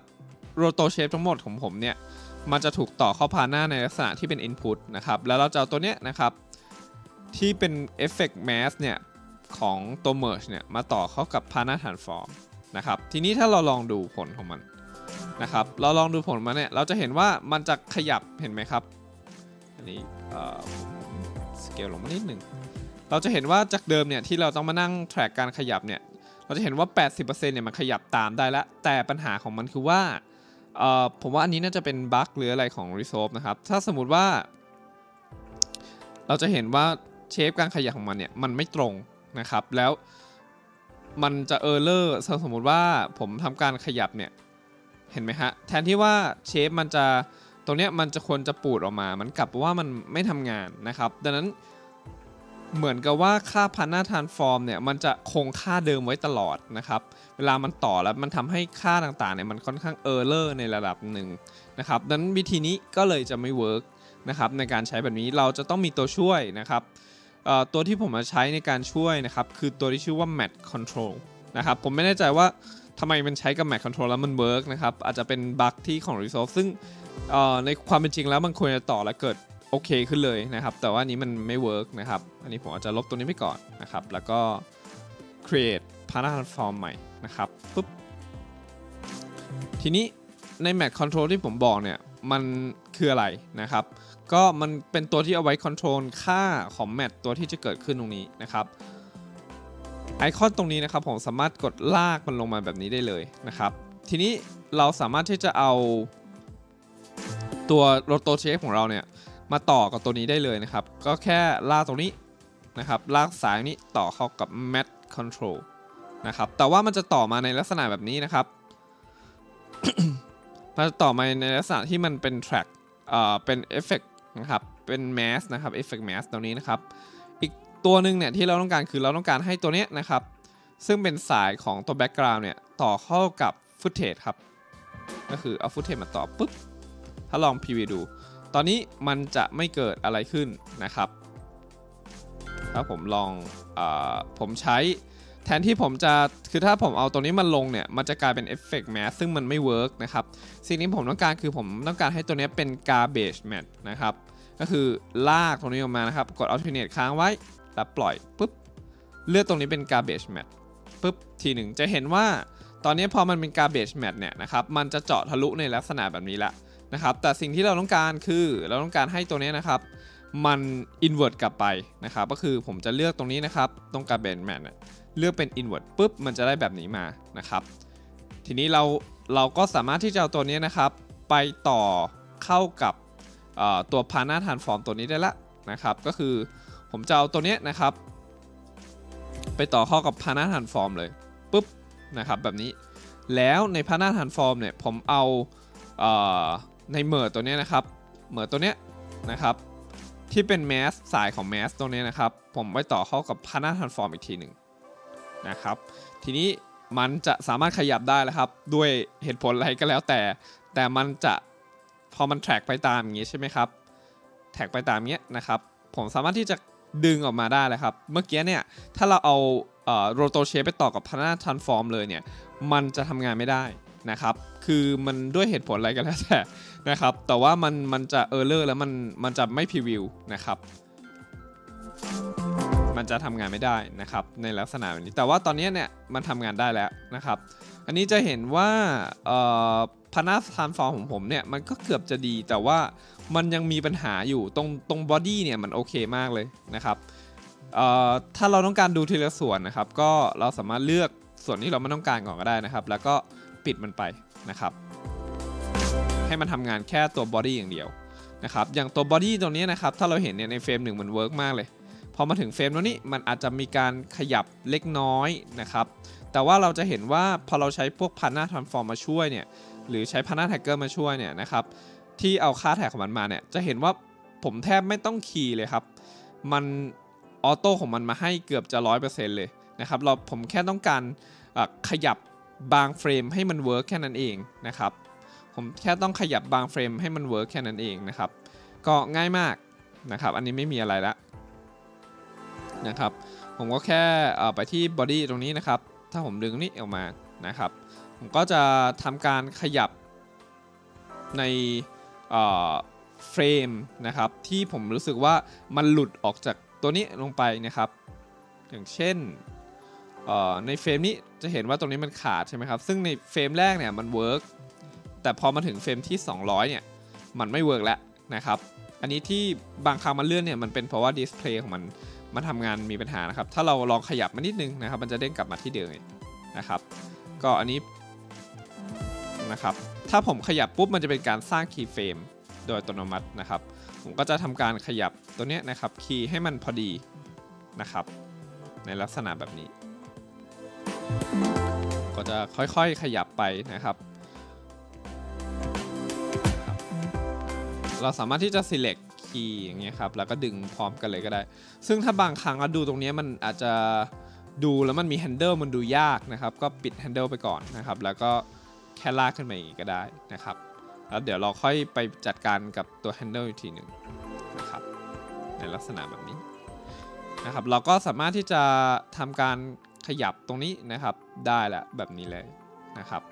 Roto Shape ทั้งหมดของผมเนี่ยมันจะถูกต่อเข้าพาหน้าในลักษณะที่เป็น Input นะครับแล้วเราจะเอาตัวเนี้ยนะครับที่เป็น Effect Mask เนี่ยของตัว Merge เนี่ยมาต่อเข้ากับ Pana Transform นะครับทีนี้ถ้าเราลองดูผลของมันนะครับเราลองดูผลมันเนี่ยเราจะเห็นว่ามันจะขยับเห็นไหมครับอันนี้สเกลลงมานิดหนึ่งเราจะเห็นว่าจากเดิมเนี่ยที่เราต้องมานั่ง track การขยับเนี่ยเราจะเห็นว่า 80% เนี่ยมันขยับตามได้แล้วแต่ปัญหาของมันคือว่าผมว่าอันนี้น่าจะเป็นบั๊กหรืออะไรของ Resolve นะครับถ้าสมมุติว่าเราจะเห็นว่าเชฟการขยับของมันเนี่ยมันไม่ตรงนะครับแล้วมันจะเออร์เลอร์สมมุติว่าผมทำการขยับเนี่ยเห็นไหมฮะแทนที่ว่าเชฟมันจะตรงเนี้ยมันจะควรจะปูดออกมามันกลับว่ามันไม่ทำงานนะครับดังนั้นเหมือนกับว่าค่าพันหน้าทรานส์ฟอร์มเนี่ยมันจะคงค่าเดิมไว้ตลอดนะครับเวลามันต่อแล้วมันทำให้ค่าต่างๆเนี่ยมันค่อนข้างเออร์เลอร์ในระดับหนึ่งนะครับดังนั้นวิธีนี้ก็เลยจะไม่เวิร์กนะครับในการใช้แบบนี้เราจะต้องมีตัวช่วยนะครับตัวที่ผมมาใช้ในการช่วยนะครับคือตัวที่ชื่อว่า Match Control นะครับผมไม่แน่ใจว่าทำไมมันใช้กับ Match Control แล้วมันเวิร์กนะครับอาจจะเป็นบั๊กที่ของ Resolve ซึ่งในความเป็นจริงแล้วมันควรจะต่อและเกิดโอเคขึ้นเลยนะครับแต่ว่านี้มันไม่เวิร์กนะครับอันนี้ผมอาจจะลบตัวนี้ไปก่อนนะครับแล้วก็ create Pana Transform ใหม่นะครับปุ๊บทีนี้ใน Match Control ที่ผมบอกเนี่ยมันคืออะไรนะครับก็มันเป็นตัวที่เอาไว้ control ค่าของ Match ตัวที่จะเกิดขึ้นตรงนี้นะครับไอคอนตรงนี้นะครับผมสามารถกดลากมันลงมาแบบนี้ได้เลยนะครับทีนี้เราสามารถที่จะเอาตัว Roto Shape ของเราเนี่ยมาต่อกับตัวนี้ได้เลยนะครับก็แค่ลากตรงนี้นะครับลากสายนี้ต่อเข้ากับ Match Control นะครับแต่ว่ามันจะต่อมาในลักษณะแบบนี้นะครับ มันจะต่อมาในลักษณะที่มันเป็น track เป็น effect นะครับเป็น mask นะครับ effect mask ตรงนี้นะครับอีกตัวหนึ่งเนี่ยที่เราต้องการคือเราต้องการให้ตัวนี้นะครับซึ่งเป็นสายของตัว background เนี่ยต่อเข้ากับ footage ครับก็คือเอา footage มาต่อปุ๊บถ้าลอง preview ดูตอนนี้มันจะไม่เกิดอะไรขึ้นนะครับถ้าผมลองผมใช้แทนที่ผมจะคือถ้าผมเอาตัวนี้มันลงเนี่ยมันจะกลายเป็น Effect Mask ซึ่งมันไม่เวิร์กนะครับสิ่งที่ผมต้องการคือผมต้องการให้ตัวนี้เป็น Garbage Mask นะครับก็คือลากตรงนี้ออกมานะครับกด Alternate ค้างไว้แล้วปล่อยปุ๊บเลือกตรงนี้เป็น Garbage Mask ปุ๊บทีหนึ่งจะเห็นว่าตอนนี้พอมันเป็น Garbage Mask เนี่ยนะครับมันจะเจาะทะลุในลักษณะแบบนี้ละนะครับแต่สิ่งที่เราต้องการคือเราต้องการให้ตัวนี้นะครับมัน invert กลับไปนะครับก็คือผมจะเลือกตรงนี้นะครับตรง Garbage Mask เลือกเป็น invert ปุ๊บมันจะได้แบบนี้มานะครับทีนี้เราก็สามารถที่จะเอาตัวนี้นะครับไปต่อเข้ากับตัว Pana Transform ตัวนี้ได้ละนะครับก็คือผมจะเอาตัวนี้นะครับไปต่อเข้ากับ Pana Transform เลยปุ๊บนะครับแบบนี้แล้วใน Pana Transform เนี่ยผมเอาในเมอร์ตัวนี้นะครับเมอร์ตัวนี้นะครับที่เป็นแมสสายของแมสตรงนี้นะครับผมไปต่อเข้ากับ Pana Transform อีกทีหนึ่งนะครับทีนี้มันจะสามารถขยับได้แล้วครับด้วยเหตุผลอะไรก็แล้วแต่มันจะพอมันแทร็กไปตามอย่างนี้ใช่ไหมครับแทร็กไปตามเงี้ยนะครับผมสามารถที่จะดึงออกมาได้เลยครับเมื่อกี้เนี่ยถ้าเราเอาRoto Shape ไปต่อกับ Pana Transform เลยเนี่ยมันจะทำงานไม่ได้นะครับคือมันด้วยเหตุผลอะไรก็แล้วแต่นะครับแต่ว่ามันจะเออร์เลอร์แล้วมันจะไม่พรีวิวนะครับมันจะทำงานไม่ได้นะครับในลักษณะแบบนี้แต่ว่าตอนนี้เนี่ยมันทำงานได้แล้วนะครับอันนี้จะเห็นว่าPana Transform ของผมเนี่ยมันก็เกือบจะดีแต่ว่ามันยังมีปัญหาอยู่ตรงบอดี้เนี่ยมันโอเคมากเลยนะครับถ้าเราต้องการดูทีละส่วนนะครับก็เราสามารถเลือกส่วนที่เราไม่ต้องการก่อนก็ได้นะครับแล้วก็ปิดมันไปนะครับให้มันทำงานแค่ตัวบอดี้อย่างเดียวนะครับอย่างตัวบอดี้ตรงนี้นะครับถ้าเราเห็นเนี่ยในเฟรม1มันเวิร์กมากเลยพอมาถึงเฟรมนี้มันอาจจะมีการขยับเล็กน้อยนะครับแต่ว่าเราจะเห็นว่าพอเราใช้พวก Pana Transform มาช่วยเนี่ยหรือใช้ Pana Tagger มาช่วยเนี่ยนะครับที่เอาค่าแท็กของมันมาเนี่ยจะเห็นว่าผมแทบไม่ต้องคีย์เลยครับมันออโต้ของมันมาให้เกือบจะ 100% เลยนะครับผมแค่ต้องการขยับบางเฟรมให้มันเวิร์กแค่นั้นเองนะครับผมแค่ต้องขยับบางเฟรมให้มันเวิร์กแค่นั้นเองนะครับก็ง่ายมากนะครับอันนี้ไม่มีอะไรละนะครับผมก็แค่ไปที่บอดี้ตรงนี้นะครับถ้าผมดึงนี้ออกมานะครับผมก็จะทำการขยับในเฟรมนะครับที่ผมรู้สึกว่ามันหลุดออกจากตัวนี้ลงไปนะครับอย่างเช่นในเฟรมนี้จะเห็นว่าตรงนี้มันขาดใช่ไหมครับซึ่งในเฟรมแรกเนี่ยมันเวิร์กแต่พอมาถึงเฟรมที่200เนี่ยมันไม่เวิร์กแล้วนะครับอันนี้ที่บางครั้งมันเลื่อนเนี่ยมันเป็นเพราะว่าดิสเพลย์ของมันทำงานมีปัญหานะครับถ้าเราลองขยับมานิดนึงนะครับมันจะเด้งกลับมาที่เดิมนะครับก็อันนี้นะครับถ้าผมขยับปุ๊บมันจะเป็นการสร้างคีย์เฟรมโดยอัตโนมัตินะครับผมก็จะทำการขยับตัวนี้นะครับคีย์ให้มันพอดีนะครับในลักษณะแบบนี้ก็จะค่อยๆขยับไปนะครับเราสามารถที่จะ select คีย์อย่างเงี้ยครับแล้วก็ดึงพร้อมกันเลยก็ได้ซึ่งถ้าบางครั้งเราดูตรงนี้มันอาจจะดูแล้วมันมี handle มันดูยากนะครับก็ปิด handle ไปก่อนนะครับแล้วก็แค่ลากขึ้นมาอย่างนี้ก็ได้นะครับแล้วเดี๋ยวเราค่อยไปจัดการกับตัว handle อีกทีหนึ่งนะครับในลักษณะแบบนี้นะครับเราก็สามารถที่จะทำการขยับตรงนี้นะครับได้แหละแบบนี้เลยนะครับ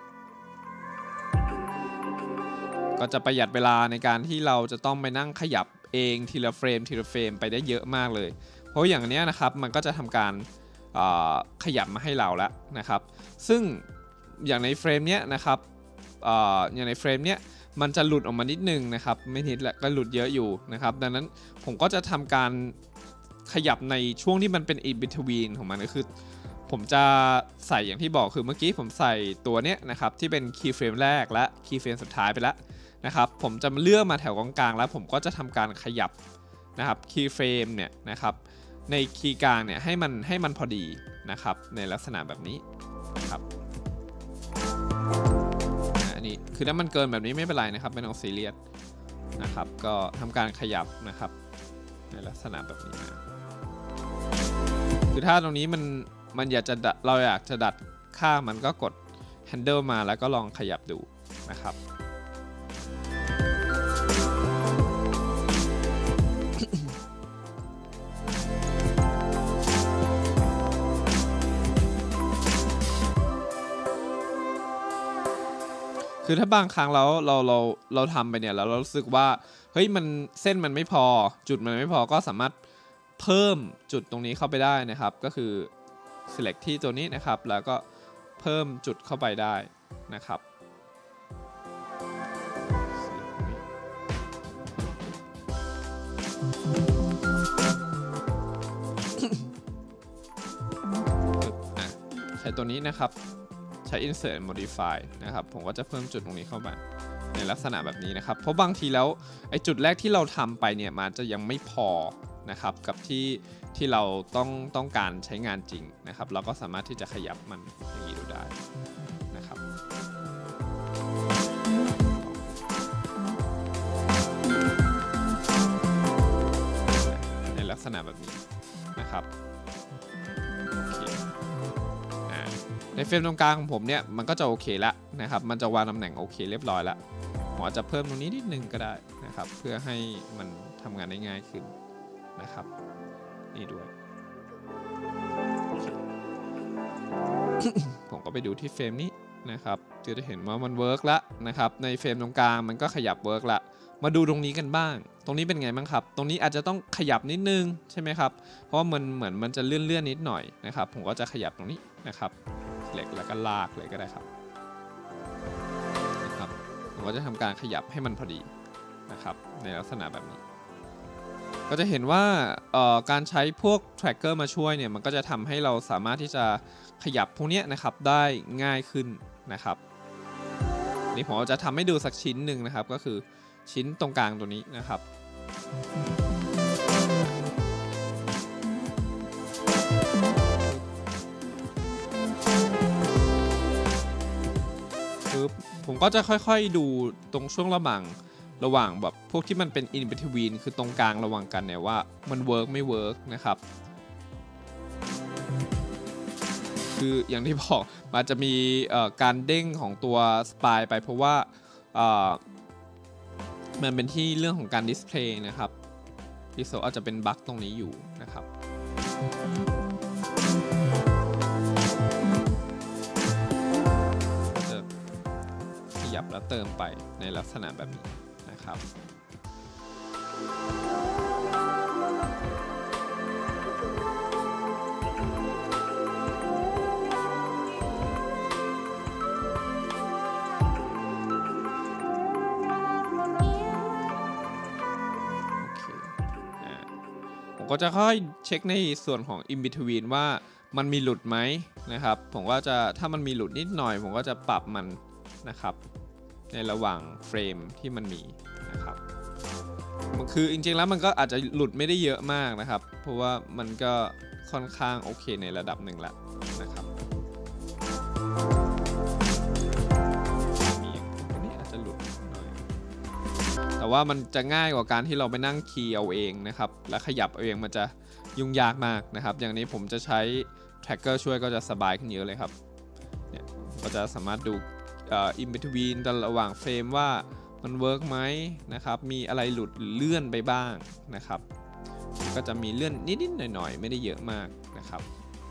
ก็จะประหยัดเวลาในการที่เราจะต้องไปนั่งขยับเองทีละเฟรมไปได้เยอะมากเลยเพราะอย่างนี้นะครับมันก็จะทำการขยับมาให้เราแล้วนะครับซึ่งอย่างในเฟรมเนี้ยนะครับอย่างในเฟรมเนี้ยมันจะหลุดออกมานิดนึงนะครับไม่นิดแหละก็หลุดเยอะอยู่นะครับดังนั้นผมก็จะทำการขยับในช่วงที่มันเป็น in between ของมันก็คือผมจะใส่อย่างที่บอกคือเมื่อกี้ผมใส่ตัวเนี้ยนะครับที่เป็นคีย์เฟรมแรกและคีย์เฟรมสุดท้ายไปแล้วนะครับผมจะเลือกมาแถวกลางๆแล้วผมก็จะทำการขยับนะครับคีย์เฟรมเนี่ยนะครับในคีย์กลางเนี่ยให้มันพอดีนะครับในลักษณะแบบนี้นะครับอันนี้คือถ้ามันเกินแบบนี้ไม่เป็นไรนะครับไม่ต้องซีเรียสนะครับก็ทำการขยับนะครับในลักษณะแบบนี้นะคือถ้าตรงนี้มันอยากจะเราอยากจะดัดค่ามันก็กด handle มาแล้วก็ลองขยับดูนะครับคือถ้าบางครั้งแล้วเราทำไปเนี่ยแล้วเรารู้สึกว่าเฮ้ยมันเส้นมันไม่พอจุดมันไม่พอก็สามารถเพิ่มจุดตรงนี้เข้าไปได้นะครับก็คือ select ที่ตัวนี้นะครับแล้วก็เพิ่มจุดเข้าไปได้นะครับใช้ตัวนี้นะครับใช้ insert modify นะครับผมก็จะเพิ่มจุดตรงนี้เข้ามาในลักษณะแบบนี้นะครับเพราะบางทีแล้วไอ้จุดแรกที่เราทำไปเนี่ยมันจะยังไม่พอนะครับกับที่เราต้องการใช้งานจริงนะครับเราก็สามารถที่จะขยับมันอย่างนี้ดูได้นะครับในลักษณะแบบนี้นะครับในเฟรมตรงกลางของผมเนี่ยมันก็จะโอเคแล้วนะครับมันจะวางตำแหน่งโอเคเรียบร้อยแล้วผมอาจจะเพิ่มตรงนี้นิดนึงก็ได้นะครับเพื่อให้มันทำงานได้ง่ายขึ้นนะครับนี่ด้วย ผมก็ไปดูที่เฟรมนี้นะครับจะเห็นว่ามันเวิร์กแล้วนะครับในเฟรมตรงกลางมันก็ขยับเวิร์กละมาดูตรงนี้กันบ้างตรงนี้เป็นไงบ้างครับตรงนี้อาจจะต้องขยับนิดนึงใช่ไหมครับเพราะว่ามันเหมือนมันจะเลื่อนนิดหน่อยนะครับผมก็จะขยับตรงนี้นะครับเหล็กแล้วก็ลากเลยก็ได้ครับผมก็จะทำการขยับให้มันพอดีนะครับในลักษณะแบบนี้ก็จะเห็นว่าการใช้พวก tracker มาช่วยเนี่ยมันก็จะทำให้เราสามารถที่จะขยับพวกนี้นะครับได้ง่ายขึ้นนะครับนี่ผมจะทำให้ดูสักชิ้นหนึ่งนะครับก็คือชิ้นตรงกลางตัวนี้นะครับผมก็จะค่อยๆดูตรงช่วงระหว่างแบบพวกที่มันเป็น in between คือตรงกลางระหว่างกันเนี่ยว่ามันเวิร์กไม่เวิร์กนะครับคืออย่างที่บอกมันจะมีการเด้งของตัวสปายไปเพราะว่ามันเป็นที่เรื่องของการดิสเพลย์นะครับที่โซอาจจะเป็นบั๊กตรงนี้อยู่นะครับแล้วเติมไปในลักษณะแบบนี้นะครับผมก็จะค่อยเช็คในส่วนของ in between ว่ามันมีหลุดไหมนะครับผมก็จะถ้ามันมีหลุดนิดหน่อยผมก็จะปรับมันนะครับในระหว่างเฟรมที่มันมีนะครับคือจริงๆแล้วมันก็อาจจะหลุดไม่ได้เยอะมากนะครับเพราะว่ามันก็ค่อนข้างโอเคในระดับหนึ่งแล้วนะครับมีตรงนี้อาจจะหลุดหน่อยแต่ว่ามันจะง่ายกว่าการที่เราไปนั่งคีย์เอาเองนะครับและขยับเอาเองมันจะยุ่งยากมากนะครับอย่างนี้ผมจะใช้tracker ช่วยก็จะสบายขึ้นเยอะเลยครับเนี่ยก็จะสามารถดูin between ระหว่างเฟรมว่ามันเวิร์กไหมนะครับมีอะไรหลุดเลื่อนไปบ้างนะครับก็จะมีเลื่อนนิดๆหน่อยๆไม่ได้เยอะมากนะครับ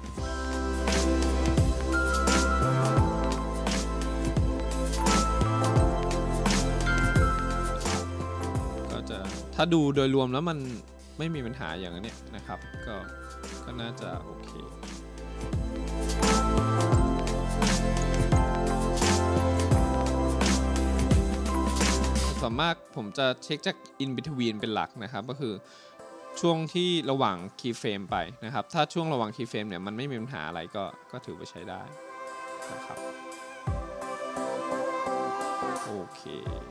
ก็จะถ้าดูโดยรวมแล้วมันไม่มีปัญหาอย่างนี้นะครับก็น่าจะโอเคส่วนมากผมจะเช็คจาก in between เป็นหลักนะครับก็คือช่วงที่ระหว่าง key frame ไปนะครับถ้าช่วงระหว่าง key frame เนี่ยมันไม่มีปัญหาอะไรก็ถือว่าใช้ได้นะครับโอเค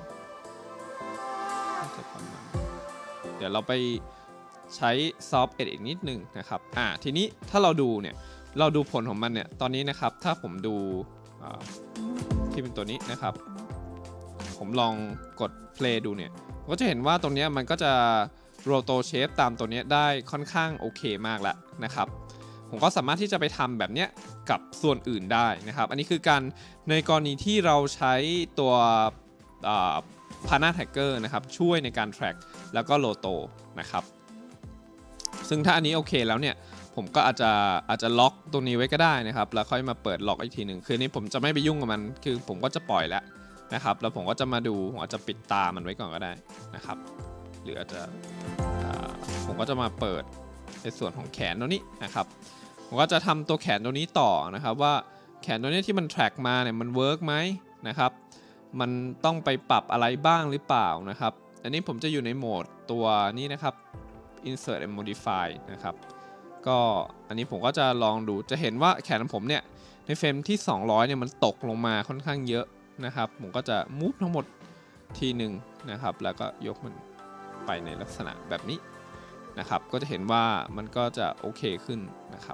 จะประมาณเดี๋ยวเราไปใช้ soft edit อีกนิดนึงนะครับทีนี้ถ้าเราดูเนี่ยเราดูผลของมันเนี่ยตอนนี้นะครับถ้าผมดูที่เป็นตัวนี้นะครับผมลองกด play ดูเนี่ยก็จะเห็นว่าตรงนี้มันก็จะ roto shape ตามตัวนี้ได้ค่อนข้างโอเคมากแล้วนะครับผมก็สามารถที่จะไปทำแบบนี้กับส่วนอื่นได้นะครับอันนี้คือการในกรณีที่เราใช้ตัวPana Tracker นะครับช่วยในการ track แล้วก็ roto นะครับซึ่งถ้าอันนี้โอเคแล้วเนี่ยผมก็อาจจะล็อกตรงนี้ไว้ก็ได้นะครับแล้วค่อยมาเปิดล็อกอีกทีหนึ่งคือนี้ผมจะไม่ไปยุ่งกับมันคือผมก็จะปล่อยแล้วนะครับแล้วผมก็จะมาดูผมอาจจะปิดตามันไว้ก่อนก็ได้นะครับหรืออาจจะผมก็จะมาเปิดในส่วนของแขนตัวนี้นะครับผมก็จะทำตัวแขนตัวนี้ต่อนะครับว่าแขนตัวนี้ที่มัน track มาเนี่ยมันเวิร์กไหมนะครับมันต้องไปปรับอะไรบ้างหรือเปล่านะครับอันนี้ผมจะอยู่ในโหมดตัวนี้นะครับ insert and modify นะครับก็อันนี้ผมก็จะลองดูจะเห็นว่าแขนของผมเนี่ยในเฟรมที่200เนี่ยมันตกลงมาค่อนข้างเยอะนะครับผมก็จะ move ทั้งหมดทีหนึ่งนะครับแล้วก็ยกมันไปในลักษณะแบบนี้นะครับก็จะเห็นว่ามันก็จะโอเคขึ้นนะครับ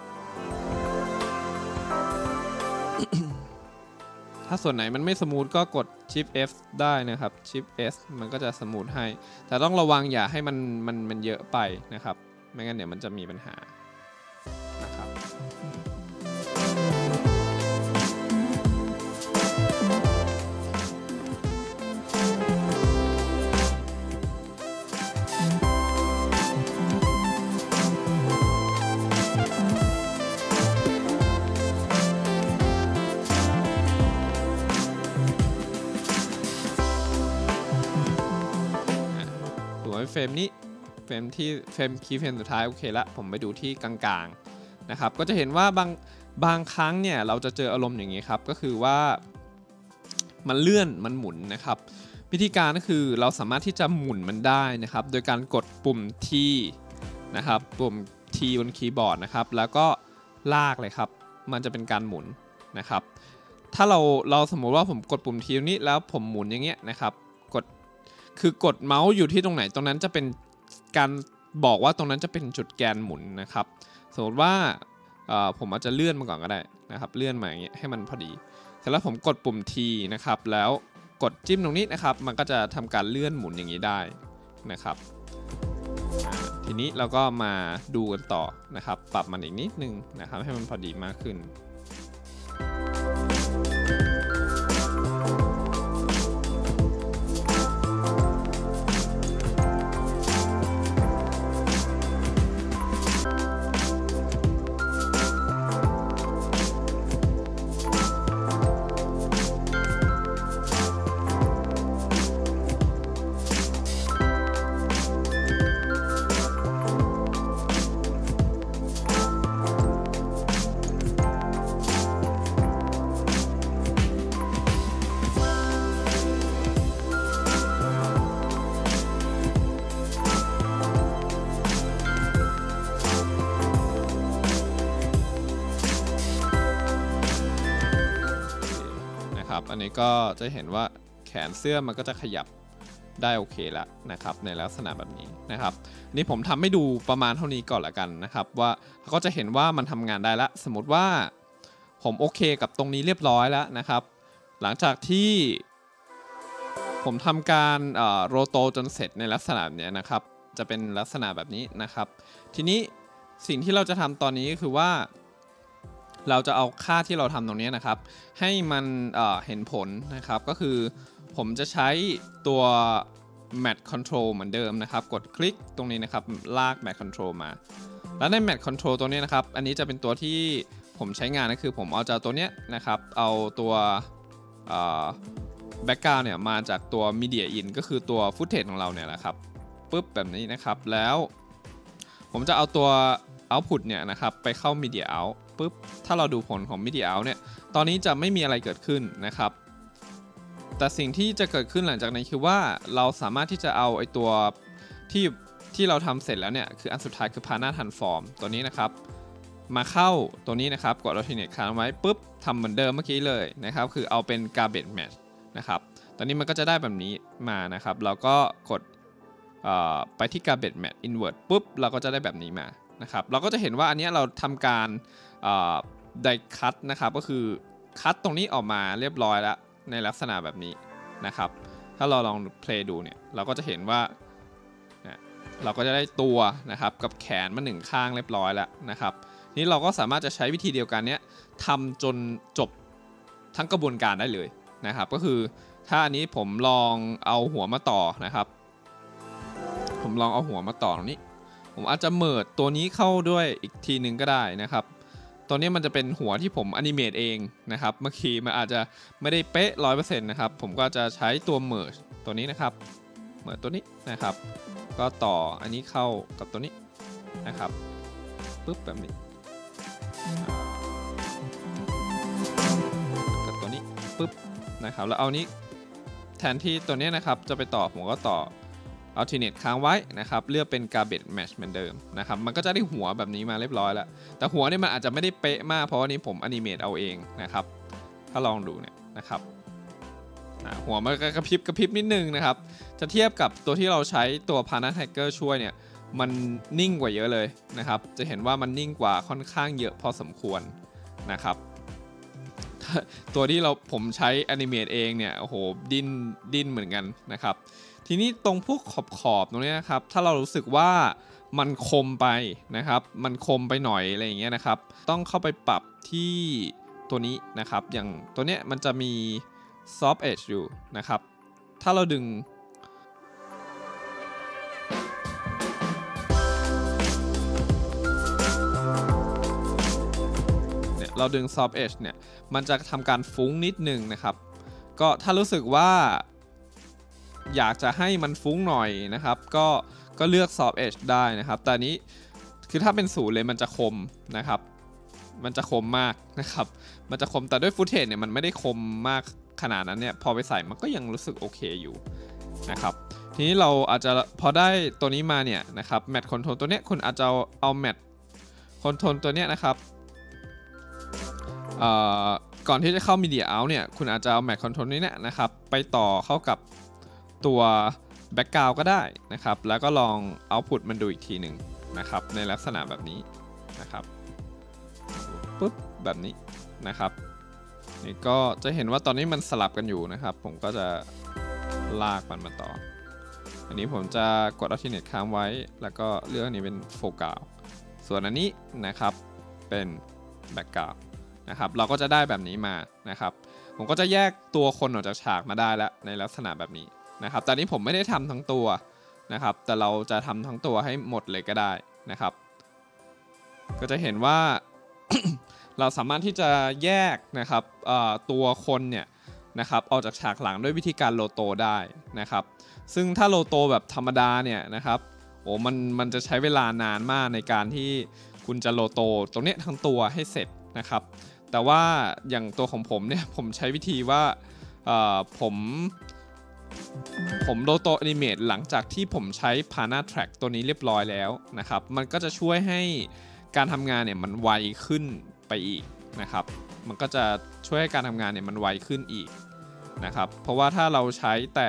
ถ้าส่วนไหนมันไม่สมูทก็กด Shift F ได้นะครับ Shift S มันก็จะสมูทให้แต่ต้องระวังอย่าให้มันเยอะไปนะครับไม่งั้นเดี๋ยวมันจะมีปัญหานะครับเฟรมนี้เฟรมคีย์เฟรมสุดท้ายโอเคละผมไปดูที่กลางๆนะครับก็จะเห็นว่าบางครั้งเนี่ยเราจะเจออารมณ์อย่างนี้ครับก็คือว่ามันเลื่อนมันหมุนนะครับวิธีการก็คือเราสามารถที่จะหมุนมันได้นะครับโดยการกดปุ่ม T นะครับปุ่ม T บนคีย์บอร์ดนะครับแล้วก็ลากเลยครับมันจะเป็นการหมุนนะครับถ้าเราสมมติว่าผมกดปุ่ม T ตรงนี้แล้วผมหมุนอย่างเงี้ยนะครับคือกดเมาส์อยู่ที่ตรงไหนตรงนั้นจะเป็นการบอกว่าตรงนั้นจะเป็นจุดแกนหมุนนะครับสมมติว่าผมอาจจะเลื่อนมาก่อนก็ได้นะครับเลื่อนมาอย่างเงี้ยให้มันพอดีเสร็จแล้วผมกดปุ่ม T นะครับแล้วกดจิ้มตรงนี้นะครับมันก็จะทำการเลื่อนหมุนอย่างนี้ได้นะครับทีนี้เราก็มาดูกันต่อนะครับปรับมันอีกนิดนึงนะครับให้มันพอดีมากขึ้น โอันนี้ก็จะเห็นว่าแขนเสื้อมันก็จะขยับได้โอเคแล้วนะครับในลักษณะแบบนี้นะครับนี่ผมทำให้ดูประมาณเท่านี้ก่อนละกันนะครับว่าก็จะเห็นว่ามันทำงานได้แล้วสมมติว่าผมโอเคกับตรงนี้เรียบร้อยแล้วนะครับหลังจากที่ผมทำการโรโตจนเสร็จในลักษณะนี้นะครับจะเป็นลักษณะแบบนี้นะครับทีนี้สิ่งที่เราจะทำตอนนี้ก็คือว่าเราจะเอาค่าที่เราทำตรงนี้นะครับให้มันเห็นผลนะครับก็คือผมจะใช้ตัว Mat Control เหมือนเดิมนะครับกดคลิกตรงนี้นะครับลาก Mat Control มาแล้วใน Mat Control ตัวนี้นะครับอันนี้จะเป็นตัวที่ผมใช้งานก็คือผมเอาจากตัวเนี้ยนะครับเอาตัวbackground เนี่ยมาจากตัว Media In ก็คือตัว Footage ของเราเนี่ยแหละครับปึ๊บแบบนี้นะครับแล้วผมจะเอาตัว Output เนี่ยนะครับไปเข้า Media Out ปึ๊บถ้าเราดูผลของ Media Out เนี่ยตอนนี้จะไม่มีอะไรเกิดขึ้นนะครับแต่สิ่งที่จะเกิดขึ้นหลังจากนั้นคือว่าเราสามารถที่จะเอาไอตัวที่เราทำเสร็จแล้วเนี่ยคืออันสุดท้ายคือ Pana Transform ตัวนี้นะครับมาเข้าตัวนี้นะครับกด Alternate ค้างไว้ปุ๊บทำเหมือนเดิมเมื่อกี้เลยนะครับคือเอาเป็น Garbage Match นะครับตอนนี้มันก็จะได้แบบนี้มานะครับเราก็กดไปที่ Garbage Match Invert ปุ๊บเราก็จะได้แบบนี้มานะครับเราก็จะเห็นว่าอันนี้เราทำการDie Cut นะครับก็คือคัดตรงนี้ออกมาเรียบร้อยแล้วในลักษณะแบบนี้นะครับถ้าเราลอง play ดูเนี่ยเราก็จะเห็นว่าเราก็จะได้ตัวนะครับกับแขนมา1ข้างเรียบร้อยแล้วนะครับนี้เราก็สามารถจะใช้วิธีเดียวกันเนี้ยทำจนจบทั้งกระบวนการได้เลยนะครับก็คือถ้าอันนี้ผมลองเอาหัวมาต่อนะครับผมลองเอาหัวมาต่อตรงนี้ผมอาจจะเมิร์จตัวนี้เข้าด้วยอีกทีนึงก็ได้นะครับตัวนี้มันจะเป็นหัวที่ผมอนิเมตเองนะครับเมื่อกี้มันอาจจะไม่ได้เป๊ะ 100% นะครับผมก็จะใช้ตัวเมิร์จตัวนี้นะครับเมิร์จตัวนี้นะครับก็ต่ออันนี้เข้ากับตัวนี้นะครับปึ๊บแบบนี้กับตัวนี้ปึ๊บนะครับแล้วเอานี้แทนที่ตัวนี้นะครับจะไปต่อผมก็ต่อAlternate ค้างไว้นะครับเลือกเป็น Garbage Match เหมือนเดิมนะครับมันก็จะได้หัวแบบนี้มาเรียบร้อยแล้วแต่หัวเนี่ยมันอาจจะไม่ได้เป๊ะมากเพราะว่านี้ผมอนิเมตเอาเองนะครับถ้าลองดูเนี่ยนะครับหัวมันก็กระพริบนิดนึงนะครับจะเทียบกับตัวที่เราใช้ตัว Pana Tiger ช่วยเนี่ยมันนิ่งกว่าเยอะเลยนะครับจะเห็นว่ามันนิ่งกว่าค่อนข้างเยอะพอสมควรนะครับตัวที่ผมใช้อนิเมตเองเนี่ยโอ้โหดิ้นเหมือนกันนะครับทีนี้ตรงพวกขอบตรงนี้นะครับถ้าเรารู้สึกว่ามันคมไปนะครับมันคมไปหน่อยอะไรอย่างเงี้ยนะครับต้องเข้าไปปรับที่ตัวนี้นะครับอย่างตัวเนี้ยมันจะมี soft edge อยู่นะครับถ้าเราดึงเราดึง soft edge เนี่ยมันจะทำการฟุ้งนิดนึงนะครับก็ถ้ารู้สึกว่าอยากจะให้มันฟุ้งหน่อยนะครับก็เลือก soft edge ได้นะครับแต่นี้คือถ้าเป็น0เลยมันจะคมนะครับมันจะคมมากนะครับมันจะคมแต่ด้วยฟุตเทจเนี่ยมันไม่ได้คมมากขนาดนั้นเนี่ยพอไปใส่มันก็ยังรู้สึกโอเคอยู่นะครับทีนี้เราอาจจะพอได้ตัวนี้มาเนี่ยนะครับแมทคอนโทรลตัวเนี้ยคุณอาจจะเอาแมทคอนโทรลตัวเนี้ยนะครับก่อนที่จะเข้า Media Out เนี่ยคุณอาจจะเอา Mat Control นี้เนี่ยนะครับไปต่อเข้ากับตัว Background ก็ได้นะครับแล้วก็ลอง Output มันดูอีกทีหนึ่งนะครับในลักษณะแบบนี้นะครับปุ๊บแบบนี้นะครับนี่ก็จะเห็นว่าตอนนี้มันสลับกันอยู่นะครับผมก็จะลากมันมาต่ออันนี้ผมจะกด Alternate ค้างไว้แล้วก็เลือกอันนี้เป็น Foreground ส่วนอันนี้นะครับเป็น Backgroundนะครับเราก็จะได้แบบนี้มานะครับผมก็จะแยกตัวคนออกจากฉากมาได้แล้วในลักษณะแบบนี้นะครับแต่นี้ผมไม่ได้ทำทั้งตัวนะครับแต่เราจะทำทั้งตัวให้หมดเลยก็ได้นะครับก็จะเห็นว่า เราสามารถที่จะแยกนะครับตัวคนเนี่ยนะครับออกจากฉากหลังด้วยวิธีการโลโตได้นะครับซึ่งถ้าโลโตแบบธรรมดาเนี่ยนะครับโอ้มันจะใช้เวลานานมากในการที่คุณจะโลโตตรงนี้ทั้งตัวให้เสร็จนะครับแต่ว่าอย่างตัวของผมเนี่ยผมใช้วิธีว่าผมโลโตแอนิเมตหลังจากที่ผมใช้ Pana Track ตัวนี้เรียบร้อยแล้วนะครับมันก็จะช่วยให้การทำงานเนี่ยมันไวขึ้นไปอีกนะครับมันก็จะช่วยให้การทำงานเนี่ยมันไวขึ้นอีกนะครับเพราะว่าถ้าเราใช้แต่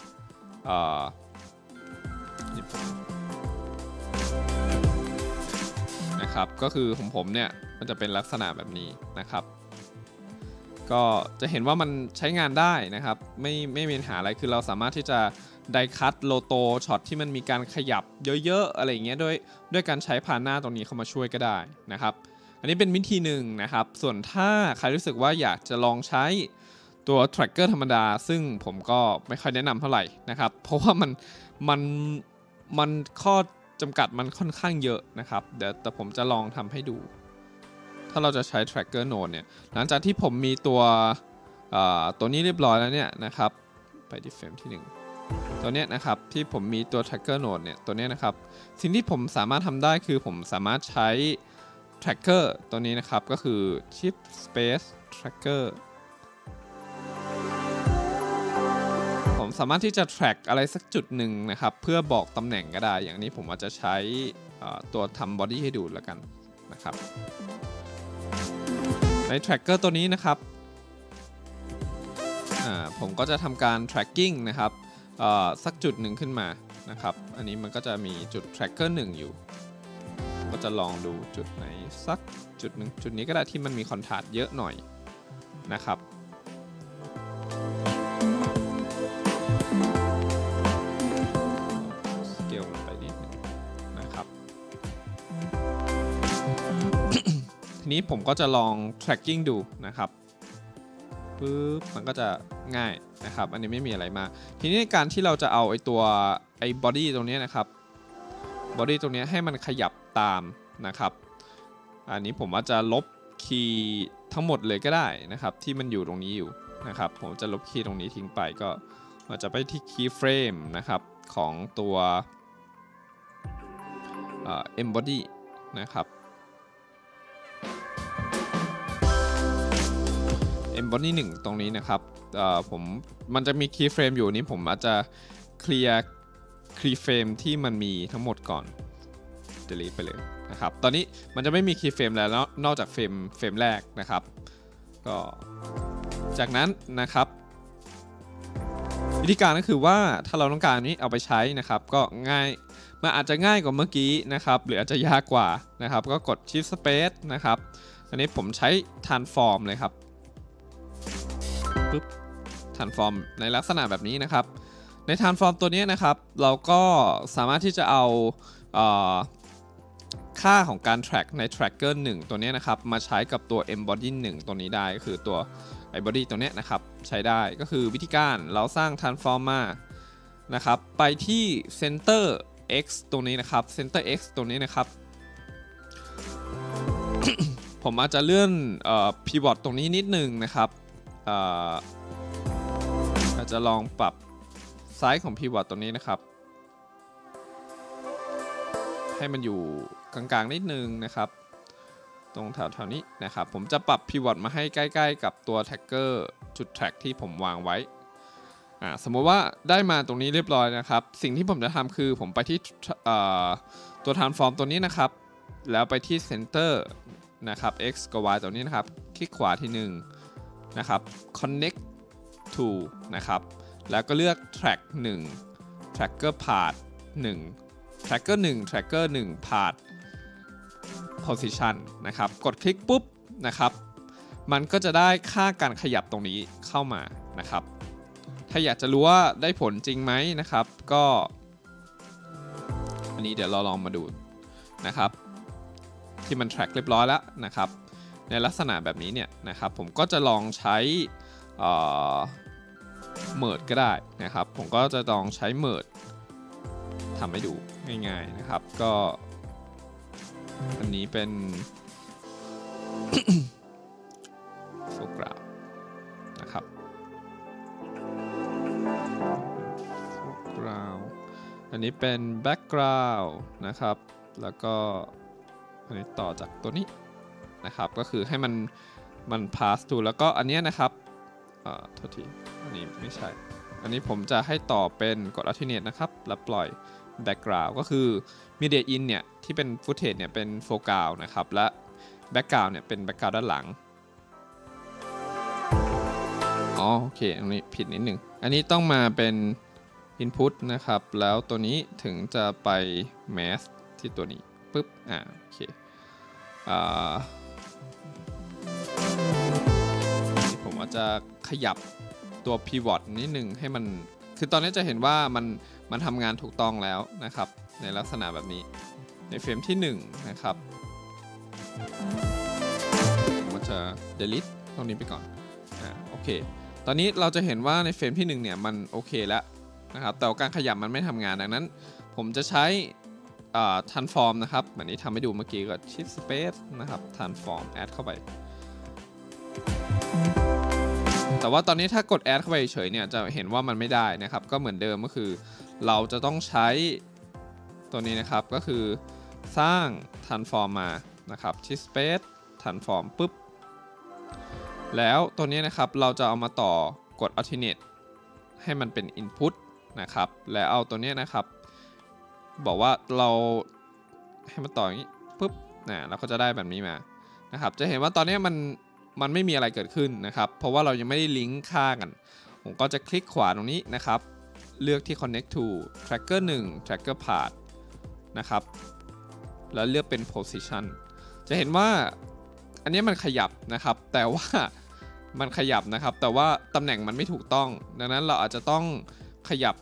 นะครับก็คือของผมเนี่ยมันจะเป็นลักษณะแบบนี้นะครับก็จะเห็นว่ามันใช้งานได้นะครับไม่มีปัญหาอะไรคือเราสามารถที่จะไดคัตโลโตช็อตที่มันมีการขยับเยอะๆอะไรอย่างเงี้ยด้วยการใช้พาหน้าตรงนี้เข้ามาช่วยก็ได้นะครับอันนี้เป็นวิธีหนึ่งนะครับส่วนถ้าใครรู้สึกว่าอยากจะลองใช้ตัว tracker ธรรมดาซึ่งผมก็ไม่ค่อยแนะนำเท่าไหร่นะครับเพราะว่ามันข้อจำกัดมันค่อนข้างเยอะนะครับแต่ผมจะลองทำให้ดูถ้าเราจะใช้ tracker node เนี่ยหลังจากที่ผมมีตัวนี้เรียบร้อยแล้วเนี่ยนะครับไปที่เฟรมที่1ตัวเนี้ยนะครับที่ผมมีตัว tracker node เนี่ยตัวเนี้ยนะครับสิ่งที่ผมสามารถทำได้คือผมสามารถใช้ tracker ตัวนี้นะครับก็คือ shift space tracker ผมสามารถที่จะ track อะไรสักจุดหนึ่งนะครับเพื่อบอกตำแหน่งก็ได้อย่างนี้ผมอาจจะใช้ตัวทำ body ให้ดูแล้วกันนะครับใน tracker ตัวนี้นะครับผมก็จะทำการ tracking นะครับสักจุดหนึ่งขึ้นมานะครับอันนี้มันก็จะมีจุด tracker 1อยู่ก็จะลองดูจุดไหนสักจุดหนึ่งจุดนี้ก็ได้ที่มันมีคอนทราสต์เยอะหน่อยนะครับสเกลมันไปนิดนึงนะครับ ทีนี้ผมก็จะลอง tracking ดูนะครับปึ๊บมันก็จะง่ายนะครับอันนี้ไม่มีอะไรมากทีนี้การที่เราจะเอาไอ้ body ตรงนี้นะครับ body ตรงนี้ให้มันขยับตามนะครับอันนี้ผมอาจจะลบคีย์ทั้งหมดเลยก็ได้นะครับที่มันอยู่ตรงนี้อยู่นะครับผมจะลบคีย์ตรงนี้ทิ้งไปก็อาจจะไปที่ keyframe นะครับของตัว embody นะครับembody 1ตรงนี้นะครับมันจะมี keyframe อยู่นี้ผมอาจจะเคลียร์ keyframe ที่มันมีทั้งหมดก่อน delete ไปเลยนะครับตอนนี้มันจะไม่มี keyframe แล้วนอกจากเฟรมแรกนะครับก็จากนั้นนะครับวิธีการก็คือว่าถ้าเราต้องการนี้เอาไปใช้นะครับก็ง่ายมันอาจจะง่ายกว่าเมื่อกี้นะครับหรืออาจจะยากกว่านะครับก็กด shift space นะครับอันนี้ผมใช้ transform เลยครับปึ๊บ transform ในลักษณะแบบนี้นะครับใน transform ตัวนี้นะครับเราก็สามารถที่จะเอาค่าของการ track ใน tracker 1ตัวนี้นะครับมาใช้กับตัว embody 1ตัวนี้ได้ก็คือตัว embody ตัวนี้นะครับใช้ได้ก็คือวิธีการเราสร้าง transform มานะครับไปที่ center x ตรงนี้นะครับ center x ตรงนี้นะครับ ผมอาจจะเลื่อนpivot ตรงนี้นิดนึงนะครับอาจจะลองปรับไซส์ของ pivot ตรงนี้นะครับให้มันอยู่กลางๆนิดนึงนะครับตรงแถวๆนี้นะครับผมจะปรับ pivot มาให้ใกล้ๆกับตัว tracker จุด track ที่ผมวางไว้สมมติว่าได้มาตรงนี้เรียบร้อยนะครับสิ่งที่ผมจะทำคือผมไปที่ตัว transform ตัวนี้นะครับแล้วไปที่ center นะครับ x กับ y ตัวนี้นะครับคลิกขวาที่1นะครับ connect to นะครับแล้วก็เลือก track 1 tracker path 1 tracker 1 tracker 1 path position นะครับกดคลิกปุ๊บนะครับมันก็จะได้ค่าการขยับตรงนี้เข้ามานะครับถ้าอยากจะรู้ว่าได้ผลจริงไหมนะครับก็อันนี้เดี๋ยวเราลองมาดูนะครับที่มัน track เรียบร้อยแล้วนะครับในลักษณะแบบนี้เนี่ยนะครับผมก็จะลองใช้merge ก็ได้นะครับผมก็จะลองใช้ merge ทำให้ดูง่ายๆนะครับก็อันนี้เป็น foreground นะครับ foreground อันนี้เป็น background นะครับแล้วก็อันนี้ต่อจากตัวนี้นะครับก็คือให้มัน pass to แล้วก็อันนี้นะครับโทษทีอันนี้ไม่ใช่อันนี้ผมจะให้ต่อเป็นกด alternate นะครับแล้วปล่อย background ก็คือ media in เนี่ยที่เป็น footage เนี่ยเป็น foreground นะครับและ background เนี่ยเป็น background ด้านหลังโอเคตรงนี้ผิดนิดหนึ่งอันนี้ต้องมาเป็น input นะครับแล้วตัวนี้ถึงจะไป mask ที่ตัวนี้ปุ๊บโอเคผมอาจจะขยับตัว pivot นิดหนึ่งให้มันคือตอนนี้จะเห็นว่ามันทำงานถูกต้องแล้วนะครับในลักษณะแบบนี้ในเฟรมที่1นะครับผมจะ delete ตรงนี้ไปก่อนโอเคตอนนี้เราจะเห็นว่าในเฟรมที่1เนี่ยมันโอเคแล้วนะครับแต่การขยับมันไม่ทำงานดังนั้นผมจะใช้transform นะครับเหมือนที่ทำให้ดูเมื่อกี้ก็ shift space นะครับ transform add เข้าไปแต่ว่าตอนนี้ถ้ากด add เข้าไปเฉยเนี่ยจะเห็นว่ามันไม่ได้นะครับก็เหมือนเดิมก็คือเราจะต้องใช้ตัวนี้นะครับก็คือสร้าง transform มานะครับ shift space transform ปุ๊บแล้วตัวนี้นะครับเราจะเอามาต่อกด alternate ให้มันเป็น input นะครับแล้วเอาตัวนี้นะครับบอกว่าเราให้มันต่ออย่างนี้ปุ๊บเราก็จะได้แบบนี้มานะครับจะเห็นว่าตอนนี้มันไม่มีอะไรเกิดขึ้นนะครับเพราะว่าเรายังไม่ได้ลิงก์ค่ากันผมก็จะคลิกขวาตรงนี้นะครับเลือกที่ connect to tracker 1 tracker path นะครับแล้วเลือกเป็น position จะเห็นว่าอันนี้มันขยับนะครับแต่ว่ามันขยับนะครับแต่ว่าตำแหน่งมันไม่ถูกต้องดังนั้นเราอาจจะต้องขยับ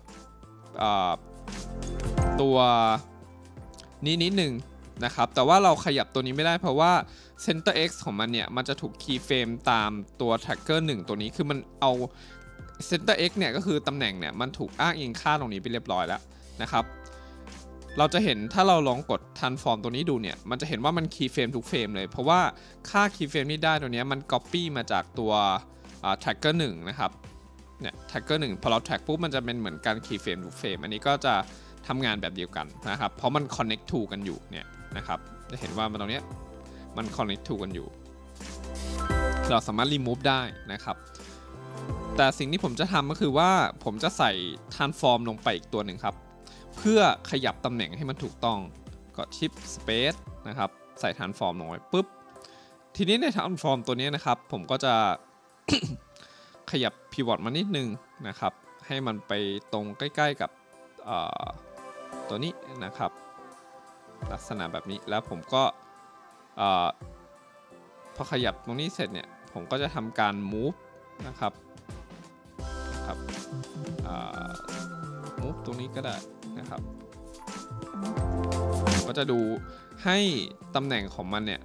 ตัวนี้นิดนึงนะครับแต่ว่าเราขยับตัวนี้ไม่ได้เพราะว่า center x ของมันเนี่ยมันจะถูก keyframe ตามตัว tracker 1ตัวนี้คือมันเอา center x เนี่ยก็คือตำแหน่งเนี่ยมันถูกอ้างอิงค่าตรงนี้ไปเรียบร้อยแล้วนะครับเราจะเห็นถ้าเราลองกด transform ตัวนี้ดูเนี่ยมันจะเห็นว่ามัน keyframe ทุกเฟรมเลยเพราะว่าค่า keyframe ที่ได้ตัวนี้มัน copy มาจากตัว tracker 1นะครับเนี่ย tracker 1พอเรา track ปุ๊บมันจะเป็นเหมือนการ keyframe ทุกเฟรมอันนี้ก็จะทำงานแบบเดียวกันนะครับเพราะมัน connect to กันอยู่เนี่ยนะครับจะเห็นว่ามันตรงนี้มัน connect to กันอยู่เราสามารถ remove ได้นะครับแต่สิ่งที่ผมจะทำก็คือว่าผมจะใส่ transform ลงไปอีกตัวหนึ่งครับเพื่อขยับตำแหน่งให้มันถูกต้องกด shift space นะครับใส่ transform ลงไปปุ๊บทีนี้ใน transform ตัวนี้นะครับผมก็จะ ขยับ pivot มานิดนึงนะครับให้มันไปตรงใกล้ๆกับตัวนี้นะครับลักษณะแบบนี้แล้วผมก็พอขยับตรงนี้เสร็จเนี่ยผมก็จะทำการ move นะครับmove ตรงนี้ก็ได้นะครับก็จะดูให้ตำแหน่งของมันเนี่ย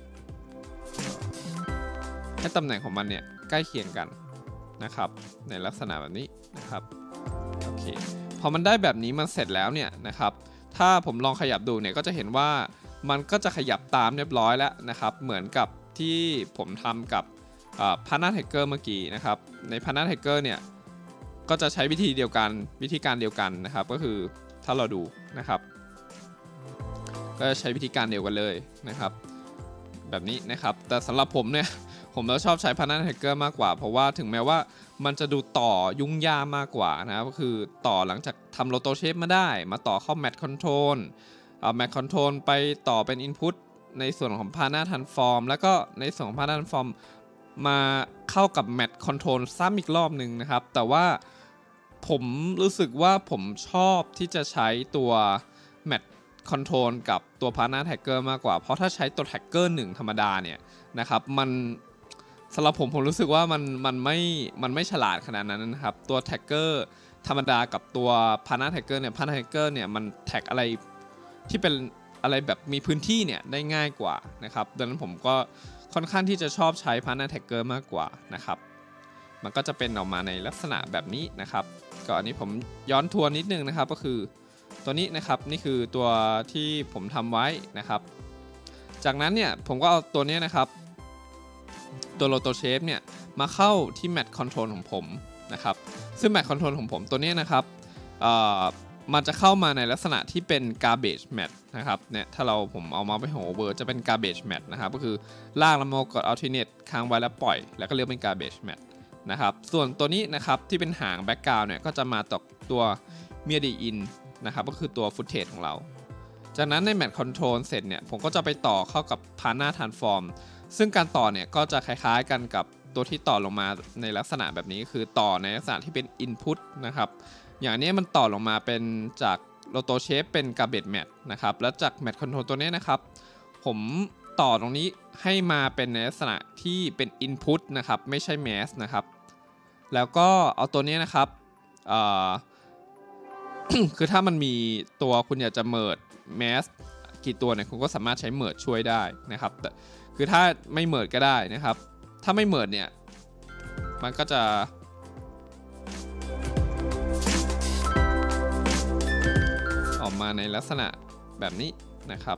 ใกล้เคียงกันนะครับในลักษณะแบบนี้นะครับโอเคพอมันได้แบบนี้มันเสร็จแล้วเนี่ยนะครับถ้าผมลองขยับดูเนี่ยก็จะเห็นว่ามันก็จะขยับตามเรียบร้อยแล้วนะครับเหมือนกับที่ผมทำกับPartner Tracker เมื่อกี้นะครับใน Partner Tracker เนี่ยก็จะใช้วิธีการเดียวกันนะครับก็คือถ้าเราดูนะครับก็จะใช้วิธีการเดียวกันเลยนะครับแบบนี้นะครับแต่สำหรับผมเนี่ยผมชอบใช้ Partner Tracker มากกว่าเพราะว่าถึงแม้ว่ามันจะดูต่อยุ่งยากมากกว่านะครับก็คือต่อหลังจากทำ Roto Shape มาได้มาต่อเข้า Match Control Match Control ไปต่อเป็น Input ในส่วนของ Partner Transform แล้วก็ในส่วนของ Partner Transform มาเข้ากับ Match Control ซ้ำอีกรอบหนึ่งนะครับแต่ว่าผมรู้สึกว่าผมชอบที่จะใช้ตัว Match Control กับตัว Partner Tracker มากกว่าเพราะถ้าใช้ตัว Tracker 1ธรรมดาเนี่ยนะครับมันสำหรับผมรู้สึกว่ามันไม่ฉลาดขนาดนั้นนะครับตัว Tracker ธรรมดากับตัว Partner Tracker เนี่ย Partner Tracker เนี่ยมันแท็กอะไรที่เป็นอะไรแบบมีพื้นที่เนี่ยได้ง่ายกว่านะครับดังนั้นผมก็ค่อนข้างที่จะชอบใช้ Partner Tracker มากกว่านะครับมันก็จะเป็นออกมาในลักษณะแบบนี้นะครับก็อันนี้ผมย้อนทวนนิดนึงนะครับก็คือตัวนี้นะครับนี่คือตัวที่ผมทำไว้นะครับจากนั้นเนี่ยผมก็เอาตัวนี้นะครับตัว Roto Shape เนี่ยมาเข้าที่ Match Control ของผมนะครับซึ่ง Match Control ของผมตัวนี้นะครับมันจะเข้ามาในลักษณะที่เป็น garbage match นะครับเนี่ยถ้าผมเอามาไปโหเวอร์จะเป็น garbage match นะครับก็คือลากแล้วมากด alternate ค้างไว้แล้วปล่อยแล้วก็เลือกเป็น garbage match นะครับส่วนตัวนี้นะครับที่เป็นหาง background เนี่ยก็จะมาตกตัว media in นะครับก็คือตัว footage ของเราจากนั้นใน match control เสร็จเนี่ยผมก็จะไปต่อเข้ากับ partner transform ซึ่งการต่อเนี่ยก็จะคล้ายๆกันกับตัวที่ต่อลงมาในลักษณะแบบนี้คือต่อในลักษณะที่เป็น input นะครับอย่างนี้มันต่อลงมาเป็นจาก roto shape เป็น garbage match นะครับแล้วจาก match control ตัวนี้นะครับผมต่อตรงนี้ให้มาเป็นในลักษณะที่เป็น input นะครับไม่ใช่ mask นะครับแล้วก็เอาตัวนี้นะครับคือถ้ามันมีตัวคุณอยากจะ merge mask กี่ตัวเนี่ยคุณก็สามารถใช้ merge ช่วยได้นะครับแต่คือถ้าไม่เมิร์ดก็ได้นะครับถ้าไม่เมิร์ดเนี่ยมันก็จะออกมาในลักษณะแบบนี้นะครับ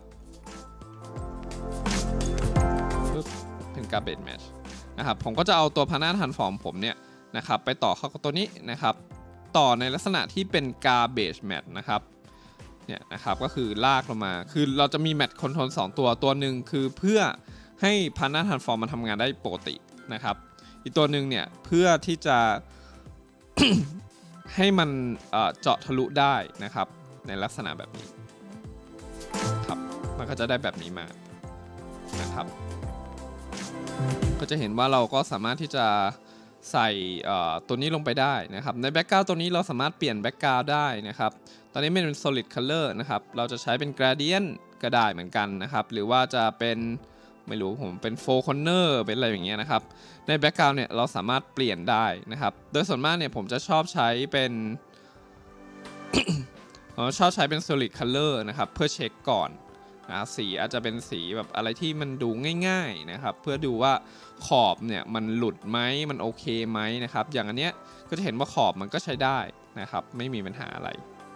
เป็น garbage match นะครับผมก็จะเอาตัว Pana transform ผมเนี่ยนะครับไปต่อเข้ากับตัวนี้นะครับต่อในลักษณะที่เป็น garbage match นะครับเนี่ยนะครับก็คือลากลงมาคือเราจะมี match control 2 ตัวหนึ่งคือเพื่อให้ Pana transform มันทำงานได้ปกตินะครับอีกตัวหนึ่งเนี่ยเพื่อที่จะ ให้มันเจาะทะลุได้นะครับในลักษณะแบบนี้ครับมันก็จะได้แบบนี้มานะครับก็จะเห็นว่าเราก็สามารถที่จะใส่ตัวนี้ลงไปได้นะครับในแบ็กกราวด์ตัวนี้เราสามารถเปลี่ยนแบ็กกราวด์ได้นะครับตอนนี้เป็น solid color นะครับเราจะใช้เป็น gradient ก็ได้เหมือนกันนะครับหรือว่าจะเป็นไม่รู้ผมเป็น four corner เป็นอะไรอย่างเงี้ยนะครับในแบ็กกราวด์เนี่ยเราสามารถเปลี่ยนได้นะครับโดยส่วนมากเนี่ยผมจะชอบใช้เป็น ชอบใช้เป็น solid color นะครับเพื่อเช็คก่อนนะสีอาจจะเป็นสีแบบอะไรที่มันดูง่ายๆนะครับเพื่อดูว่าขอบเนี่ยมันหลุดไหมมันโอเคไหมนะครับอย่างอันเนี้ยก็จะเห็นว่าขอบมันก็ใช้ได้นะครับไม่มีปัญหาอะไร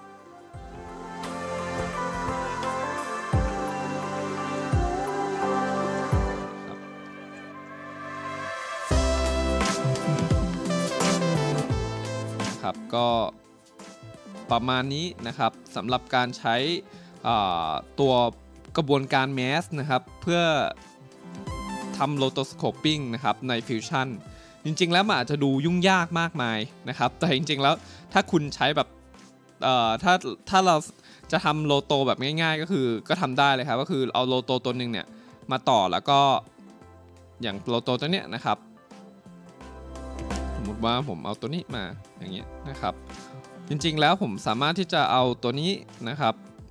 ครับก็ประมาณนี้นะครับสำหรับการใช้ตัวกระบวนการแมสนะครับเพื่อทำ rotoscoping นะครับใน Fusion จริงๆแล้วมันอาจจะดูยุ่งยากมากมายนะครับแต่จริงๆแล้วถ้าคุณใช้แบบถ้าเราจะทำโลโตแบบง่ายๆก็คือก็ทำได้เลยครับก็คือเอาโลโตตัวหนึ่งเนี่ยมาต่อแล้วก็อย่างโลโตตัวเนี้ยนะครับสมมติว่าผมเอาตัวนี้มาอย่างเงี้ยนะครับจริงๆแล้วผมสามารถที่จะเอาตัวนี้นะครับ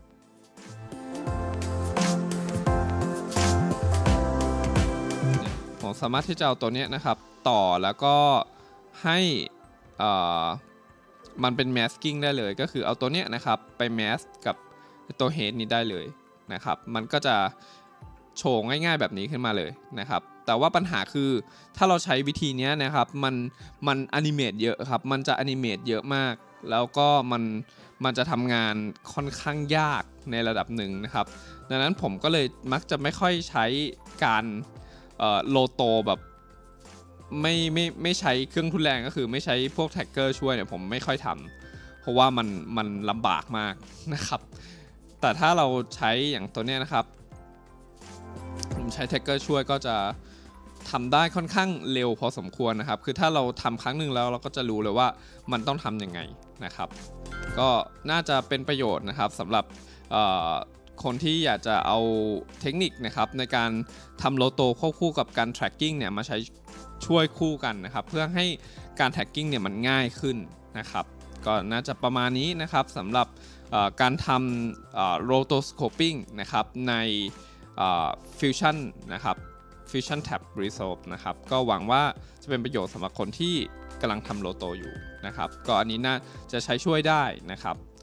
ผมสามารถที่จะเอาตัวนี้นะครับต่อแล้วก็ให้มันเป็น masking ได้เลยก็คือเอาตัวนี้นะครับไป mask กับตัว head นี้ได้เลยนะครับมันก็จะโชว์ง่ายๆแบบนี้ขึ้นมาเลยนะครับแต่ว่าปัญหาคือถ้าเราใช้วิธีนี้นะครับมันอนิเมตเยอะครับมันจะอนิเมตเยอะมากแล้วก็มันจะทำงานค่อนข้างยากในระดับหนึ่งนะครับดังนั้นผมก็เลยมักจะไม่ค่อยใช้การโลโตแบบไม่ใช้เครื่องทุนแรงก็คือไม่ใช้พวกแท็กเกอร์ช่วยเนี่ยผมไม่ค่อยทำเพราะว่ามันลำบากมากนะครับแต่ถ้าเราใช้อย่างตัวเนี้ยนะครับผมใช้แท็กเกอร์ช่วยก็จะทำได้ค่อนข้างเร็วพอสมควรนะครับคือถ้าเราทำครั้งหนึ่งแล้วเราก็จะรู้เลยว่ามันต้องทำยังไงนะครับก็น่าจะเป็นประโยชน์นะครับสำหรับคนที่อยากจะเอาเทคนิคนะครับในการทำโลโตควบคู่กับการ tracking เนี่ยมาใช้ช่วยคู่กันนะครับเพื่อให้การ tracking เนี่ยมันง่ายขึ้นนะครับก็น่าจะประมาณนี้นะครับสำหรับการทำrotoscoping นะครับในFusion นะครับ Fusion Tab Resolve นะครับก็หวังว่าจะเป็นประโยชน์สำหรับคนที่กำลังทำโลโตอยู่นะครับก็อันนี้น่าจะใช้ช่วยได้นะครับ